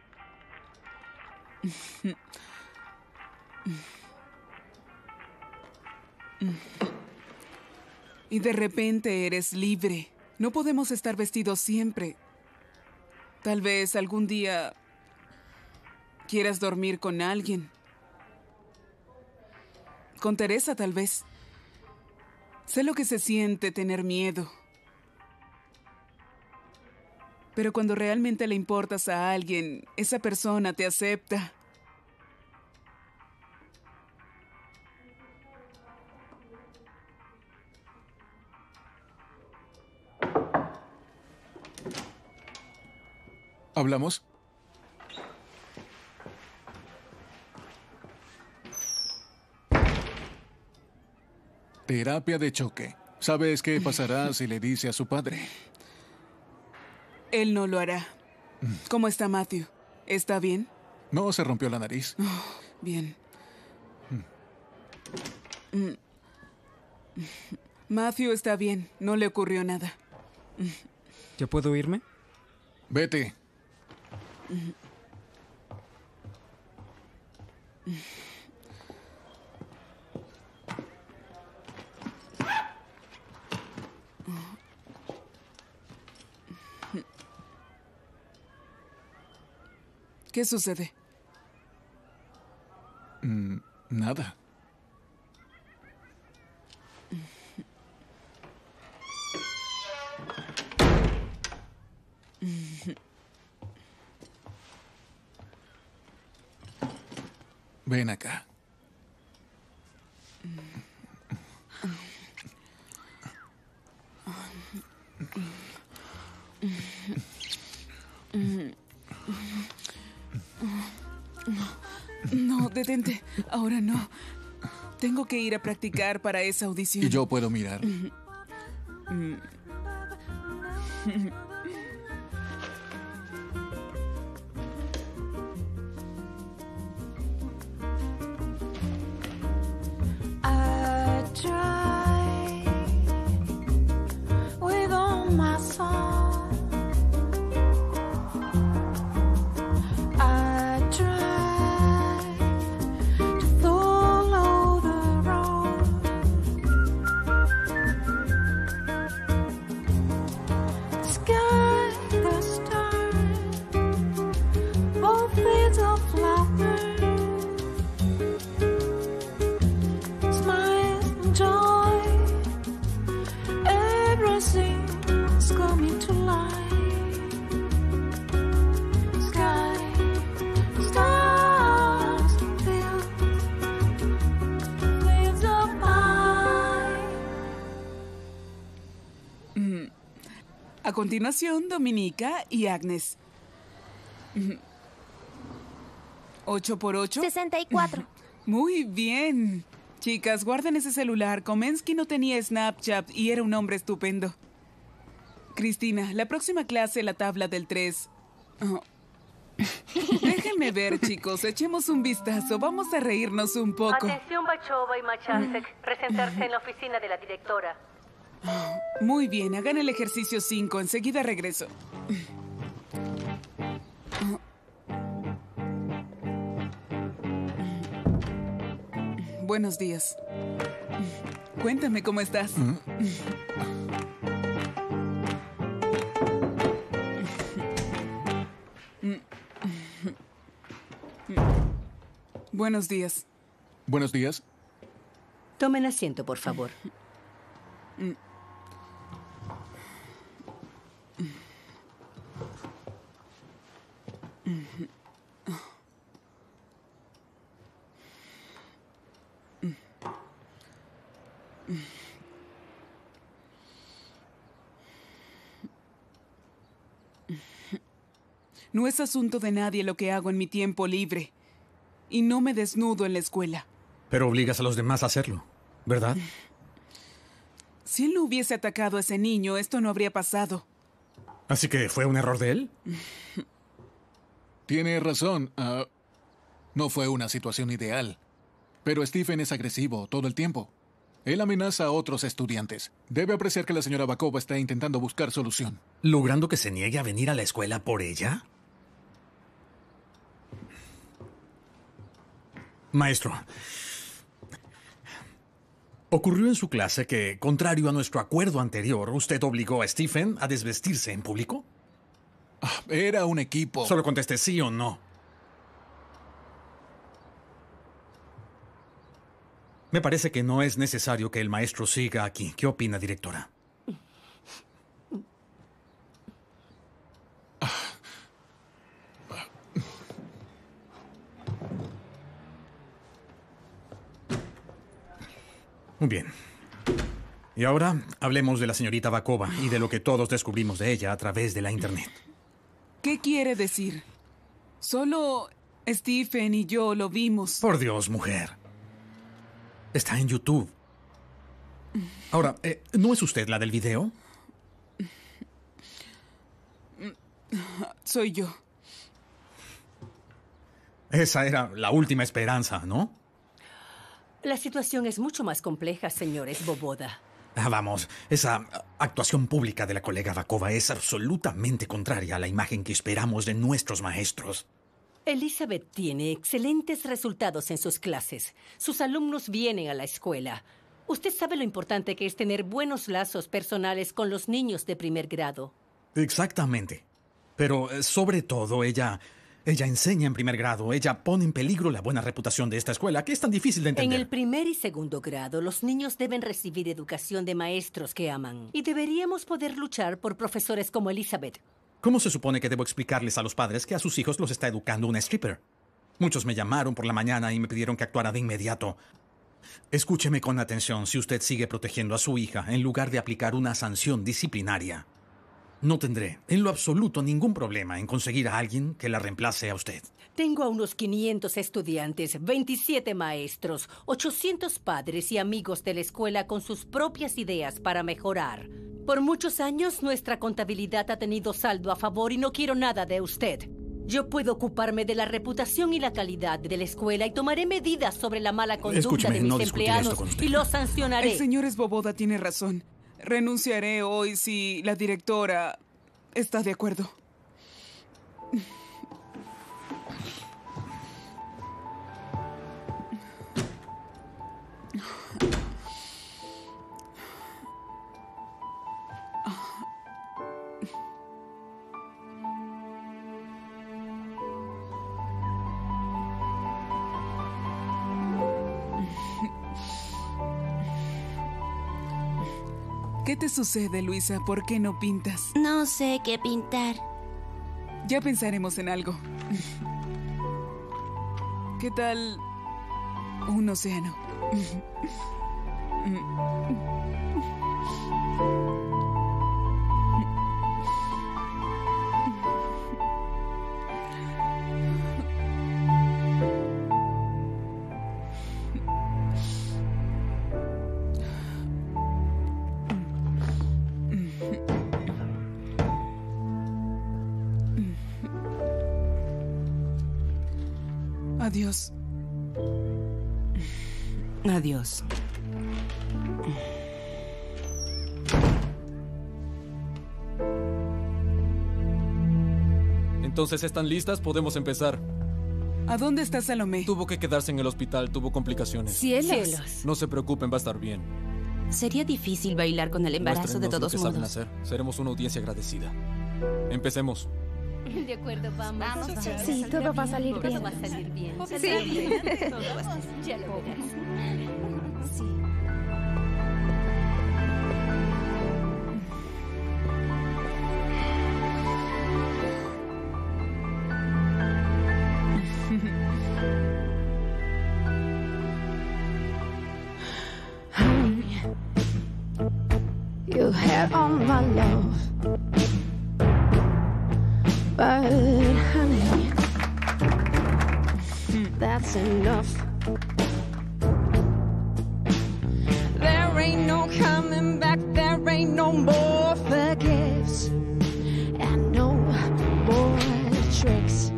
Y de repente eres libre. No podemos estar vestidos siempre. Tal vez algún día quieras dormir con alguien. Con Teresa, tal vez. Sé lo que se siente tener miedo. Pero cuando realmente le importas a alguien, esa persona te acepta. ¿Hablamos? Terapia de choque. ¿Sabes qué pasará si le dice a su padre? Él no lo hará. ¿Cómo está Matthew? ¿Está bien? No, se rompió la nariz. Bien. Matthew está bien. No le ocurrió nada. ¿Ya puedo irme? Vete. ¿Qué sucede? Nada. Ven acá. No, detente. Ahora no. Tengo que ir a practicar para esa audición. Y yo puedo mirar. I try with all my soul. I try to follow the road. The sky, the stars, both fields of flowers. Joy, everything's coming to life. Sky, stars, fields of mine. A continuación, Dominica y Agnes. 8 por 8. 64. Muy bien. Chicas, guarden ese celular. Komensky no tenía Snapchat y era un hombre estupendo. Cristina, la próxima clase, la tabla del 3. Oh. Déjenme ver, chicos. Echemos un vistazo. Vamos a reírnos un poco. Atención, Bachova y Machasek. Presentarse en la oficina de la directora. Muy bien, hagan el ejercicio 5. Enseguida regreso. Buenos días. Cuéntame cómo estás. Buenos días. Buenos días. Tomen asiento, por favor. No es asunto de nadie lo que hago en mi tiempo libre. Y no me desnudo en la escuela. Pero obligas a los demás a hacerlo, ¿verdad? Si él no hubiese atacado a ese niño, esto no habría pasado. ¿Así que fue un error de él? Tiene razón. No fue una situación ideal. Pero Stephen es agresivo todo el tiempo. Él amenaza a otros estudiantes. Debe apreciar que la señora Bakova está intentando buscar solución. ¿Logrando que se niegue a venir a la escuela por ella? Maestro, ocurrió en su clase que, contrario a nuestro acuerdo anterior, usted obligó a Stephen a desvestirse en público. Era un equipo. Solo conteste sí o no. Me parece que no es necesario que el maestro siga aquí. ¿Qué opina, directora? Muy bien. Y ahora hablemos de la señorita Bakova y de lo que todos descubrimos de ella a través de la internet. ¿Qué quiere decir? Solo Stephen y yo lo vimos. Por Dios, mujer. Está en YouTube. Ahora, ¿no es usted la del video? Soy yo. Esa era la última esperanza, ¿no? La situación es mucho más compleja, señor Svoboda. Vamos, esa actuación pública de la colega Bakova es absolutamente contraria a la imagen que esperamos de nuestros maestros. Elizabeth tiene excelentes resultados en sus clases. Sus alumnos vienen a la escuela. Usted sabe lo importante que es tener buenos lazos personales con los niños de primer grado. Exactamente. Pero sobre todo ella enseña en primer grado. Ella pone en peligro la buena reputación de esta escuela, que es tan difícil de entender. En el primer y segundo grado, los niños deben recibir educación de maestros que aman. Y deberíamos poder luchar por profesores como Elizabeth. ¿Cómo se supone que debo explicarles a los padres que a sus hijos los está educando una stripper? Muchos me llamaron por la mañana y me pidieron que actuara de inmediato. Escúcheme con atención si usted sigue protegiendo a su hija en lugar de aplicar una sanción disciplinaria. No tendré en lo absoluto ningún problema en conseguir a alguien que la reemplace a usted. Tengo a unos 500 estudiantes, 27 maestros, 800 padres y amigos de la escuela con sus propias ideas para mejorar. Por muchos años, nuestra contabilidad ha tenido saldo a favor y no quiero nada de usted. Yo puedo ocuparme de la reputación y la calidad de la escuela y tomaré medidas sobre la mala conducta Escúcheme, de mis no discutiré esto empleados con usted. y los sancionaré. El señor Svoboda tiene razón. Renunciaré hoy si la directora está de acuerdo. ¿Qué te sucede, Luisa? ¿Por qué no pintas? No sé qué pintar. Ya pensaremos en algo. ¿Qué tal un océano? Adiós. Adiós. Entonces, ¿están listas? Podemos empezar. ¿A dónde está Salomé? Tuvo que quedarse en el hospital, tuvo complicaciones. Cielos. No se preocupen, va a estar bien. Sería difícil bailar con el embarazo de Muéstrenos lo todos que saben modos. hacer. Seremos una audiencia agradecida. Empecemos. De acuerdo, vamos. Sí, todo va a salir bien. Todo va a salir bien. Sí. Saldrá bien. Todo va a salir. Ya lo verás. Sí. You had all my love, but honey, that's enough. There ain't no coming back, there ain't no more forgives, and no more tricks.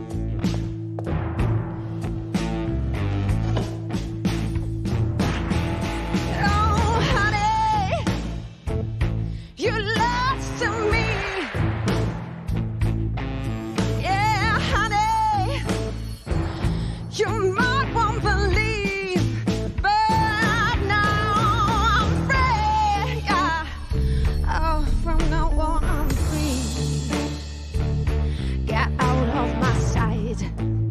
Oh, honey, you lied to me. Yeah, honey, you might won't believe, but now I'm free. Yeah. Oh, from now on I'm free. Get out of my sight.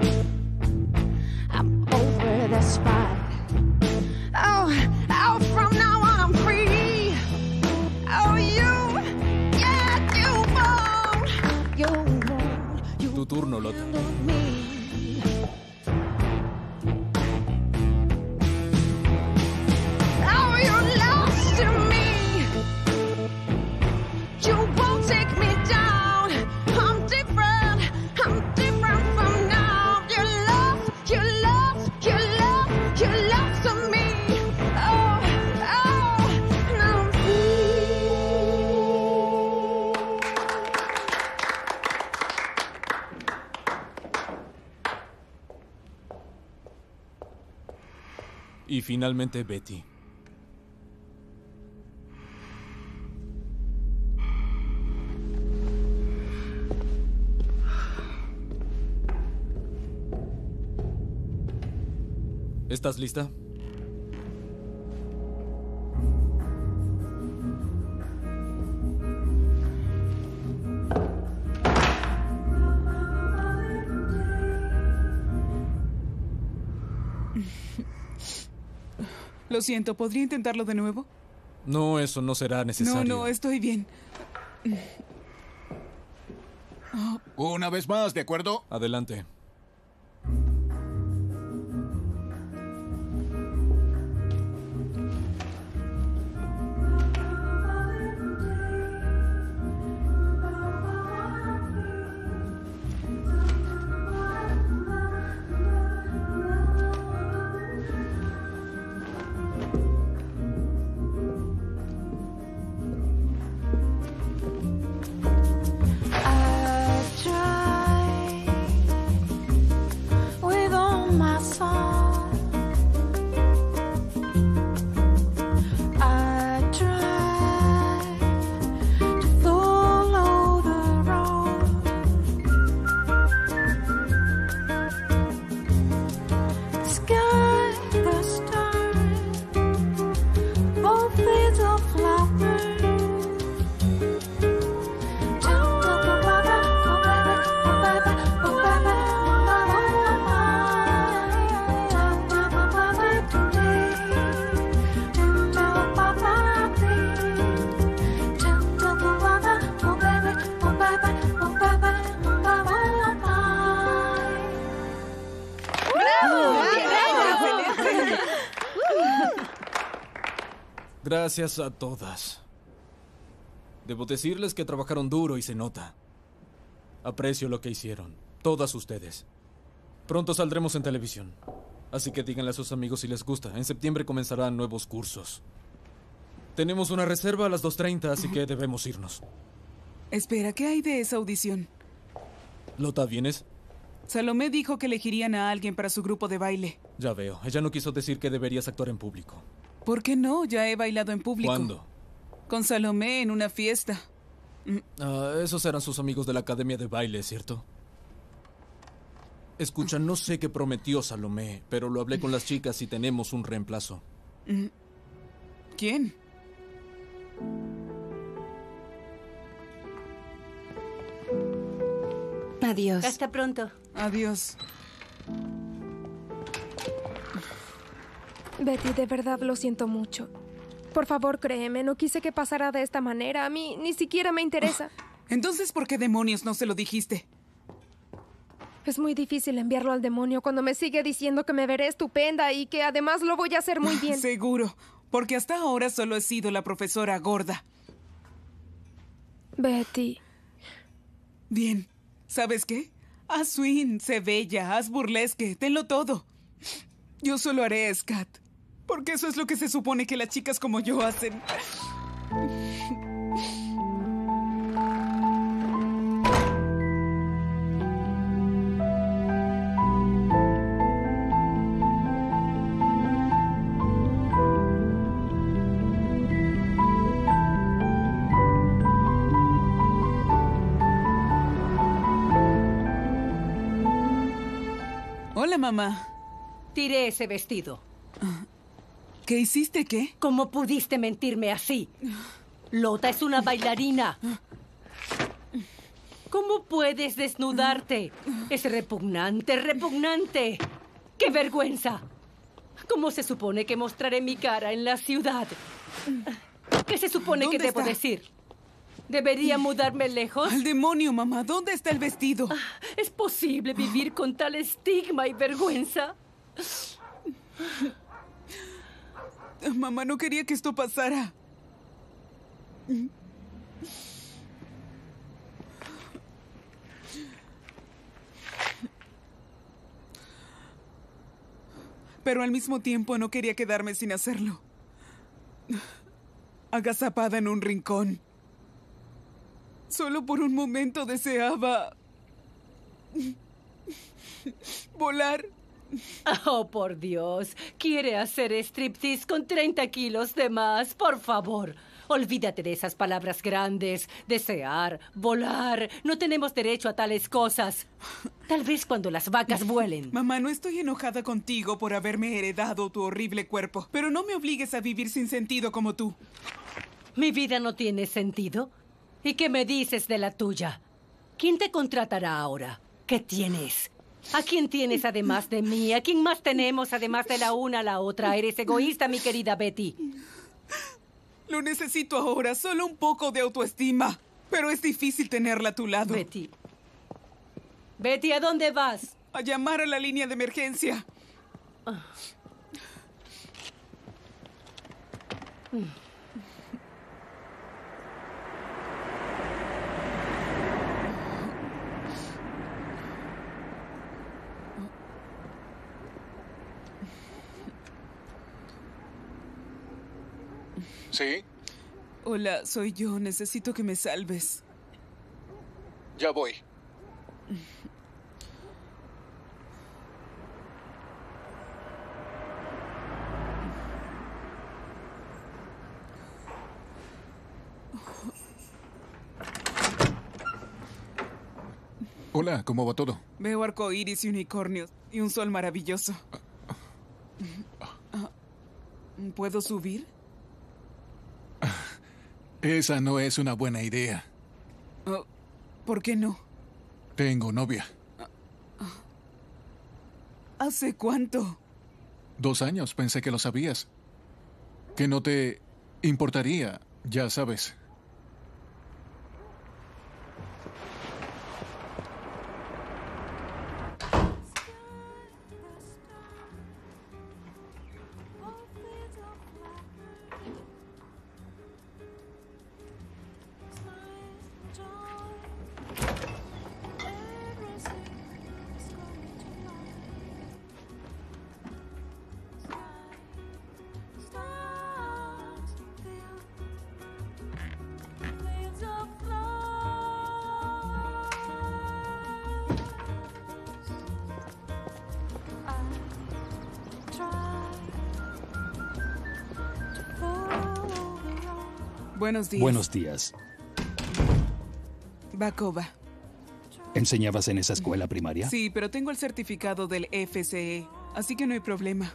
I'm over the spot. Oh, from now on I'm free. Oh, yeah, you won't Tu turno, Lotte. me. Oh, you're lost to me. You won't take me down. I'm different from now. You're lost to me. Oh, and I'm free. Y finalmente, Betty. ¿Estás lista? Lo siento, ¿podría intentarlo de nuevo? No, eso no será necesario. No, estoy bien. Una vez más, ¿de acuerdo? Adelante. Gracias a todas. Debo decirles que trabajaron duro y se nota. Aprecio lo que hicieron. Todas ustedes. Pronto saldremos en televisión. Así que díganle a sus amigos si les gusta. En septiembre comenzarán nuevos cursos. Tenemos una reserva a las 2:30, así que debemos irnos. Espera, ¿qué hay de esa audición? Lota, ¿vienes? Salomé dijo que elegirían a alguien para su grupo de baile. Ya veo. Ella no quiso decir que deberías actuar en público. ¿Por qué no? Ya he bailado en público. ¿Cuándo? Con Salomé en una fiesta. Esos eran sus amigos de la academia de baile, ¿cierto? Escucha, no sé qué prometió Salomé, pero lo hablé con las chicas y tenemos un reemplazo. ¿Quién? Adiós. Hasta pronto. Adiós. Betty, de verdad lo siento mucho. Por favor, créeme, no quise que pasara de esta manera. A mí ni siquiera me interesa. Entonces, ¿por qué demonios no se lo dijiste? Es muy difícil enviarlo al demonio cuando me sigue diciendo que me veré estupenda y que además lo voy a hacer muy bien. Seguro, porque hasta ahora solo he sido la profesora gorda. Betty. Bien, ¿sabes qué? Haz swing, sé bella, haz burlesque, tenlo todo. Yo solo haré scat, porque eso es lo que se supone que las chicas como yo hacen. Hola, mamá. Tiré ese vestido. ¿Qué hiciste, qué? ¿Cómo pudiste mentirme así? Lota es una bailarina. ¿Cómo puedes desnudarte? Es repugnante, repugnante. ¡Qué vergüenza! ¿Cómo se supone que mostraré mi cara en la ciudad? ¿Qué se supone que debo decir? ¿Debería mudarme lejos? ¡Al demonio, mamá! ¿Dónde está el vestido? ¿Es posible vivir con tal estigma y vergüenza? Mamá, no quería que esto pasara. Pero al mismo tiempo no quería quedarme sin hacerlo. Agazapada en un rincón. Solo por un momento deseaba volar. Oh, por Dios. ¿Quiere hacer striptease con 30 kilos de más? Por favor. Olvídate de esas palabras grandes. Desear, volar. No tenemos derecho a tales cosas. Tal vez cuando las vacas vuelen. Mamá, no estoy enojada contigo por haberme heredado tu horrible cuerpo. Pero no me obligues a vivir sin sentido como tú. ¿Mi vida no tiene sentido? ¿Y qué me dices de la tuya? ¿Quién te contratará ahora? ¿Qué tienes? ¿A quién tienes además de mí? ¿A quién más tenemos además de la una a la otra? Eres egoísta, mi querida Betty. Lo necesito ahora, solo un poco de autoestima. Pero es difícil tenerla a tu lado. Betty. Betty, ¿a dónde vas? A llamar a la línea de emergencia. ¿Sí? Hola, soy yo. Necesito que me salves. Ya voy. Hola, ¿cómo va todo? Veo arcoíris y unicornios y un sol maravilloso. ¿Puedo subir? Esa no es una buena idea. ¿Por qué no? Tengo novia. ¿Hace cuánto? 2 años, pensé que lo sabías. Que no te importaría, ya sabes. Buenos días. Buenos días. Bakova. ¿Enseñabas en esa escuela primaria? Sí, pero tengo el certificado del FCE, así que no hay problema.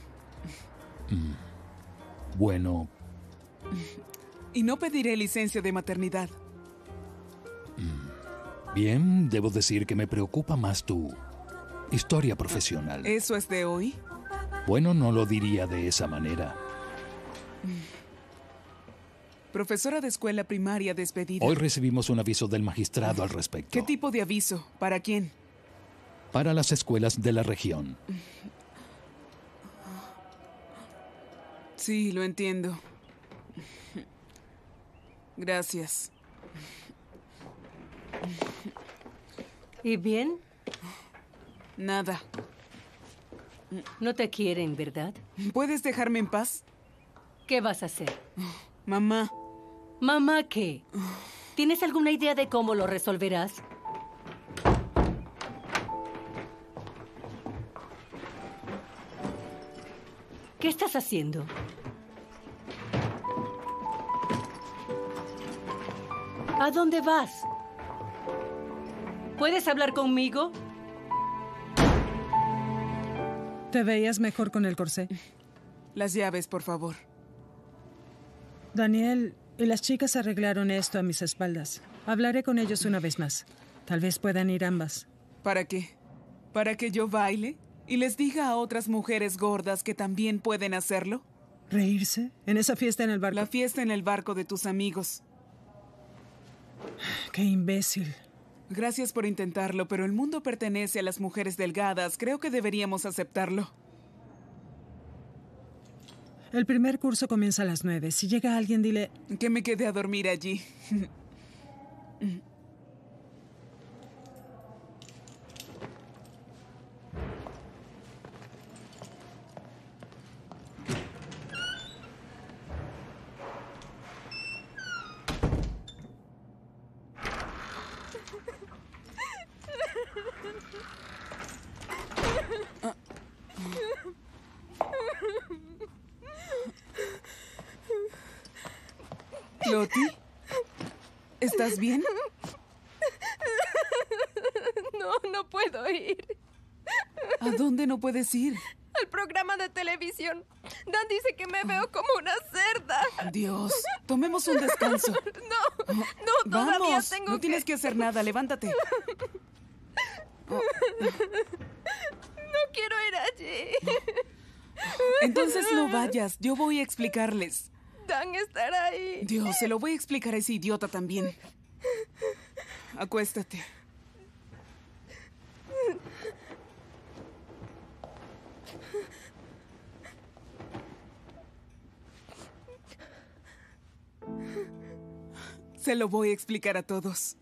Bueno. Y no pediré licencia de maternidad. Bien, debo decir que me preocupa más tu historia profesional. ¿Eso es de hoy? Bueno, no lo diría de esa manera. Profesora de escuela primaria despedida. Hoy recibimos un aviso del magistrado al respecto. ¿Qué tipo de aviso? ¿Para quién? Para las escuelas de la región. Sí, lo entiendo. Gracias. ¿Y bien? Nada. No te quieren, ¿verdad? ¿Puedes dejarme en paz? ¿Qué vas a hacer? Mamá. ¿Mamá qué? ¿Tienes alguna idea de cómo lo resolverás? ¿Qué estás haciendo? ¿A dónde vas? ¿Puedes hablar conmigo? Te veías mejor con el corsé. Las llaves, por favor. Daniel y las chicas arreglaron esto a mis espaldas. Hablaré con ellos una vez más. Tal vez puedan ir ambas. ¿Para qué? ¿Para que yo baile y les diga a otras mujeres gordas que también pueden hacerlo? ¿Reírse? ¿En esa fiesta en el barco? La fiesta en el barco de tus amigos. ¡Qué imbécil! Gracias por intentarlo, pero el mundo pertenece a las mujeres delgadas. Creo que deberíamos aceptarlo. El primer curso comienza a las 9. Si llega alguien, dile... Que me quede a dormir allí. Loti, ¿estás bien? No puedo ir. ¿A dónde no puedes ir? Al programa de televisión. Dan dice que me veo como una cerda. Dios, tomemos un descanso. No, todavía Vamos, tengo no tienes que hacer nada, levántate. No quiero ir allí. Entonces no vayas, yo voy a explicarles. Dan estará ahí. Dios, se lo voy a explicar a ese idiota también. Acuéstate. Se lo voy a explicar a todos.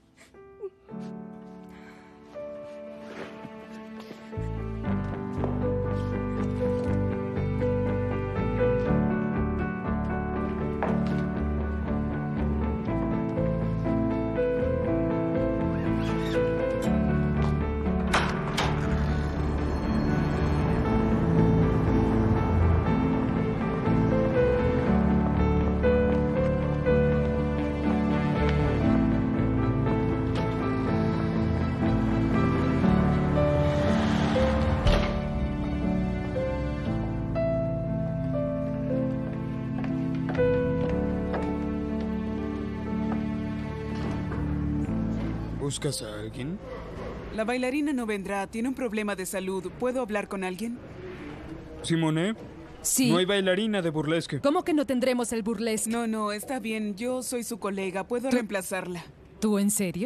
¿Buscas a alguien? La bailarina no vendrá, tiene un problema de salud. ¿Puedo hablar con alguien? ¿Simone? Sí. No hay bailarina de burlesque. ¿Cómo que no tendremos el burlesque? No, está bien. Yo soy su colega. Puedo reemplazarla. ¿Tú en serio?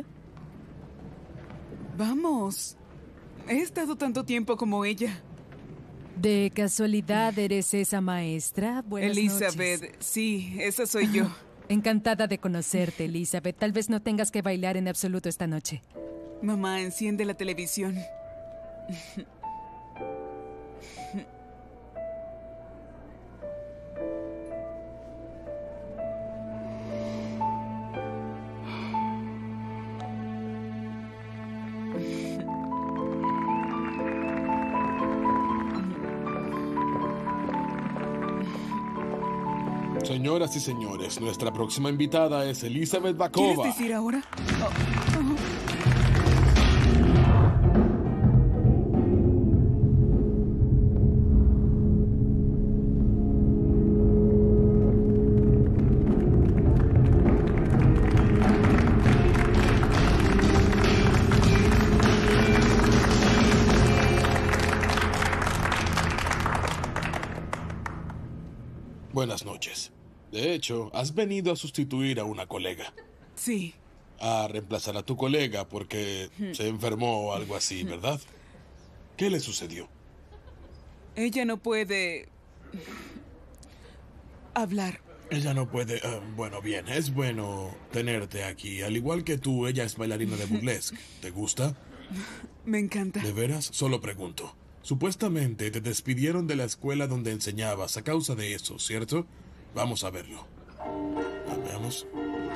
Vamos. He estado tanto tiempo como ella. ¿De casualidad eres esa maestra? Buenas Elizabeth, noches. Sí, esa soy yo. Encantada de conocerte, Elizabeth. Tal vez no tengas que bailar en absoluto esta noche. Mamá, enciende la televisión. Señoras y señores, nuestra próxima invitada es Elizabeth Bakova. ¿Quieres decir ahora? Buenas noches. De hecho, has venido a sustituir a una colega. Sí. A reemplazar a tu colega porque se enfermó o algo así, ¿verdad? ¿Qué le sucedió? Ella no puede hablar. Ella no puede... bueno, bien, es bueno tenerte aquí. Al igual que tú, ella es bailarina de burlesque. ¿Te gusta? Me encanta. ¿De veras? Solo pregunto. Supuestamente te despidieron de la escuela donde enseñabas a causa de eso, ¿cierto? Vamos a verlo. Veamos.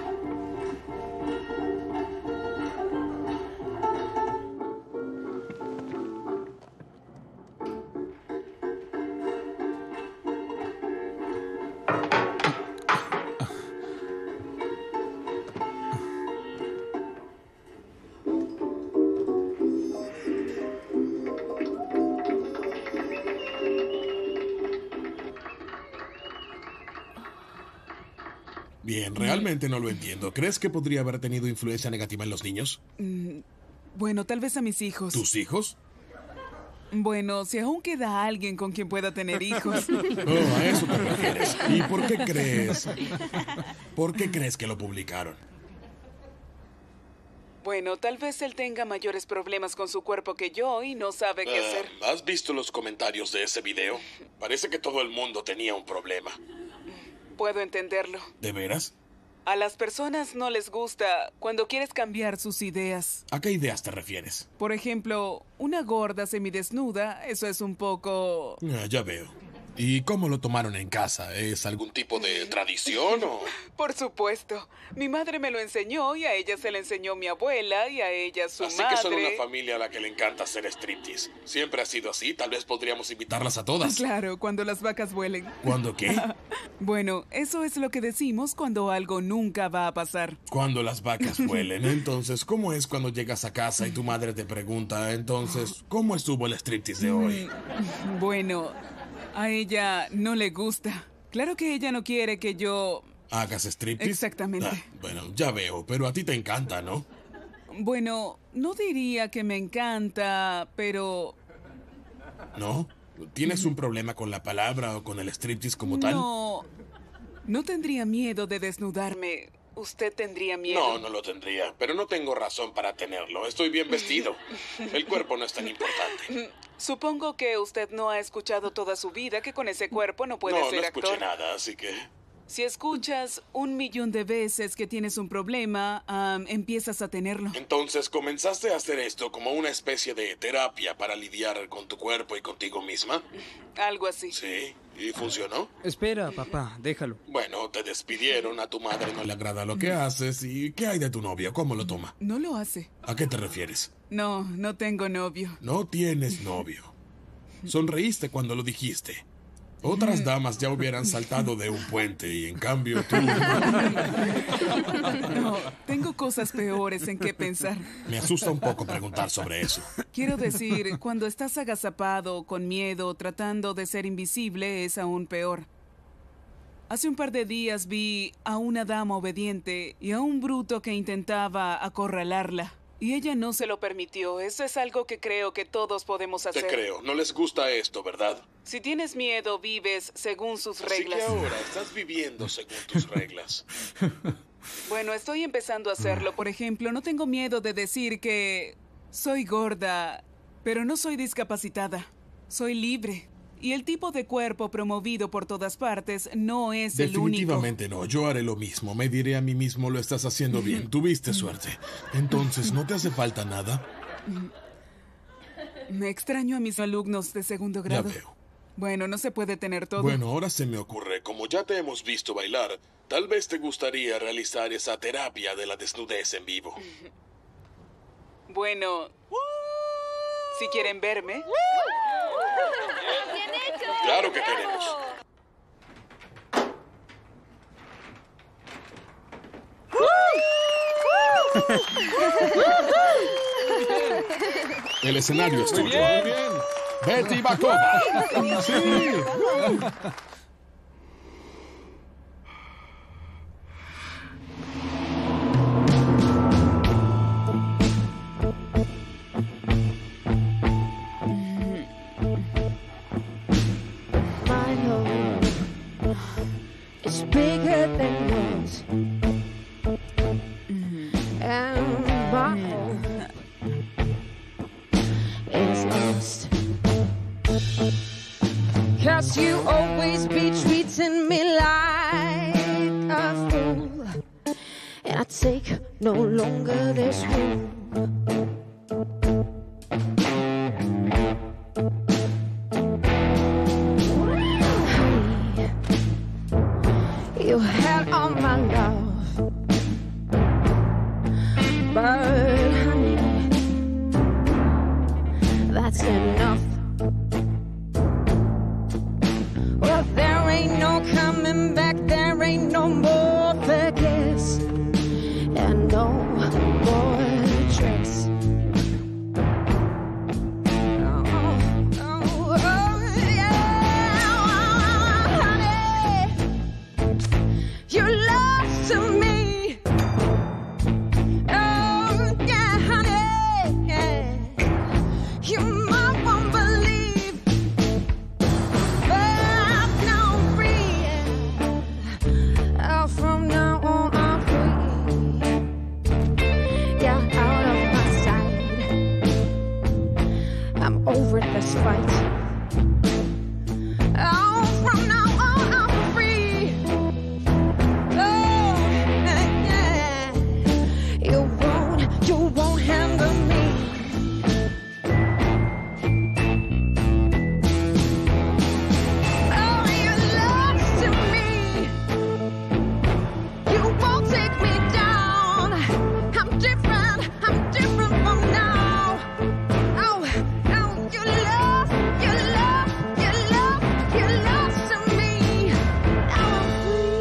Bien, realmente no lo entiendo. ¿Crees que podría haber tenido influencia negativa en los niños? Bueno, tal vez a mis hijos. ¿Tus hijos? Bueno, si aún queda alguien con quien pueda tener hijos. Oh, a eso te refieres. ¿Y por qué crees? ¿Por qué crees que lo publicaron? Bueno, tal vez él tenga mayores problemas con su cuerpo que yo y no sabe qué hacer. ¿Has visto los comentarios de ese video? Parece que todo el mundo tenía un problema. Puedo entenderlo. ¿De veras? A las personas no les gusta cuando quieres cambiar sus ideas. ¿A qué ideas te refieres? Por ejemplo, una gorda semidesnuda, eso es un poco... Ya veo. ¿Y cómo lo tomaron en casa? ¿Es algún tipo de tradición o...? Por supuesto. Mi madre me lo enseñó y a ella se le enseñó mi abuela y a ella su Así madre. que son una familia a la que le encanta hacer striptease. Siempre ha sido así. Tal vez podríamos invitarlas a todas. Claro, cuando las vacas vuelen. ¿Cuándo qué? Bueno, eso es lo que decimos cuando algo nunca va a pasar. Cuando las vacas vuelen. Entonces, ¿cómo es cuando llegas a casa y tu madre te pregunta, entonces, ¿cómo estuvo el striptease de hoy? Bueno, a ella no le gusta. Claro que ella no quiere que yo... ¿Hagas striptease? Exactamente. Bueno, ya veo, pero a ti te encanta, ¿no? Bueno, no diría que me encanta, pero... ¿No? ¿Tienes un problema con la palabra o con el striptease como tal? No tendría miedo de desnudarme. ¿Usted tendría miedo? No, no lo tendría, pero no tengo razón para tenerlo. Estoy bien vestido. El cuerpo no es tan importante. Supongo que usted no ha escuchado toda su vida que con ese cuerpo no puede ser actor. No escuché nada, así que... Si escuchas 1,000,000 de veces que tienes un problema, empiezas a tenerlo. Entonces, ¿comenzaste a hacer esto como una especie de terapia para lidiar con tu cuerpo y contigo misma? Algo así. Sí, ¿y funcionó? Espera, papá, déjalo. Bueno, te despidieron, a tu madre no le agrada lo que haces. ¿Y qué hay de tu novio? ¿Cómo lo toma? No lo hace. ¿A qué te refieres? No, no tengo novio. No tienes novio. Sonreíste cuando lo dijiste. Otras damas ya hubieran saltado de un puente y en cambio tú... No, tengo cosas peores en qué pensar. Me asusta un poco preguntar sobre eso. Quiero decir, cuando estás agazapado, con miedo, tratando de ser invisible, es aún peor. Hace un par de días vi a una dama obediente y a un bruto que intentaba acorralarla. Y ella no se lo permitió. Eso es algo que creo que todos podemos hacer. Te creo. No les gusta esto, ¿verdad? Si tienes miedo, vives según sus Así reglas. que ahora estás viviendo según tus reglas. Bueno, estoy empezando a hacerlo. Por ejemplo, no tengo miedo de decir que soy gorda, pero no soy discapacitada. Soy libre. Y el tipo de cuerpo promovido por todas partes no es el único. Definitivamente no. Yo haré lo mismo. Me diré a mí mismo, lo estás haciendo bien. Tuviste suerte. Entonces, ¿no te hace falta nada? Me extraño a mis alumnos de segundo grado. Ya veo. Bueno, no se puede tener todo. Bueno, ahora se me ocurre, como ya te hemos visto bailar, tal vez te gustaría realizar esa terapia de la desnudez en vivo. Bueno, si quieren verme. Claro que queremos. El escenario es tuyo. Muy bien. Betty Bakova. Sí. My home is bigger than yours, and my home is lost. 'Cause you always be treating me like a fool, and I take no longer this room. You had all my love, but honey, that's enough. Well, there ain't no coming back, there ain't no more forgiveness, and no more tricks. You're lost to me. Oh, yeah, honey. Yeah. You might won't believe, but now I'm free. Yeah. Oh, from now on, I'm free. Yeah, out of my sight. I'm over this fight. Oh, from now on, I'm free. You won't handle me. Oh, you're lost to me. You won't take me down. I'm different from now. Oh, you're lost to me. Now I'm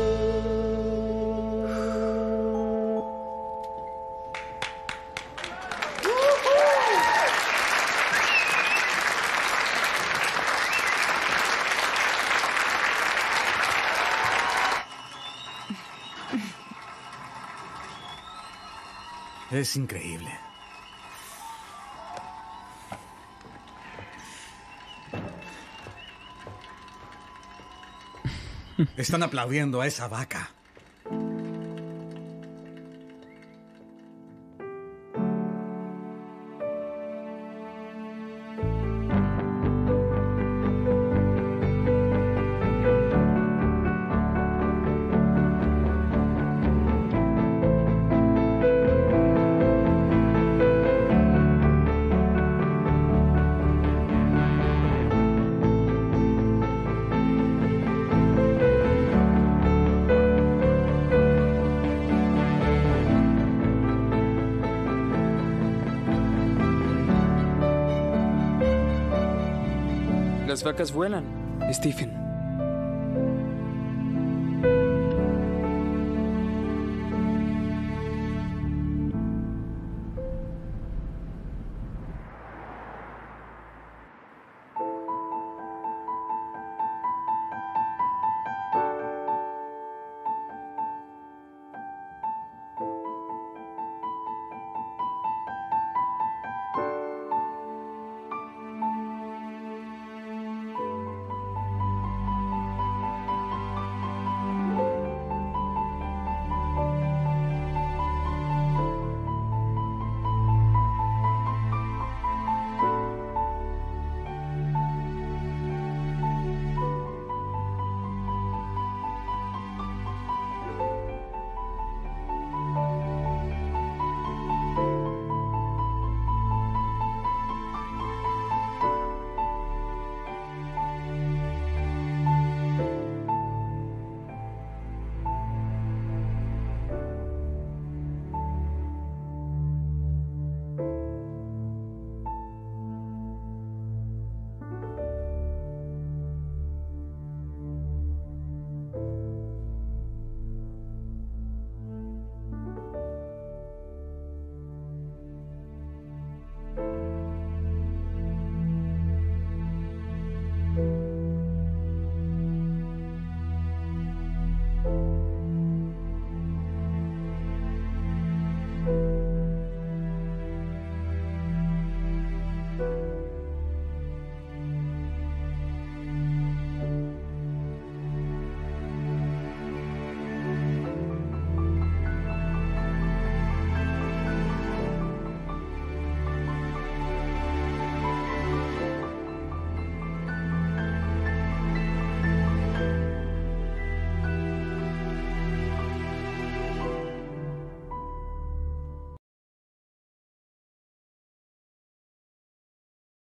Es increíble. Están aplaudiendo a esa vaca. Las vacas vuelan, Stephen.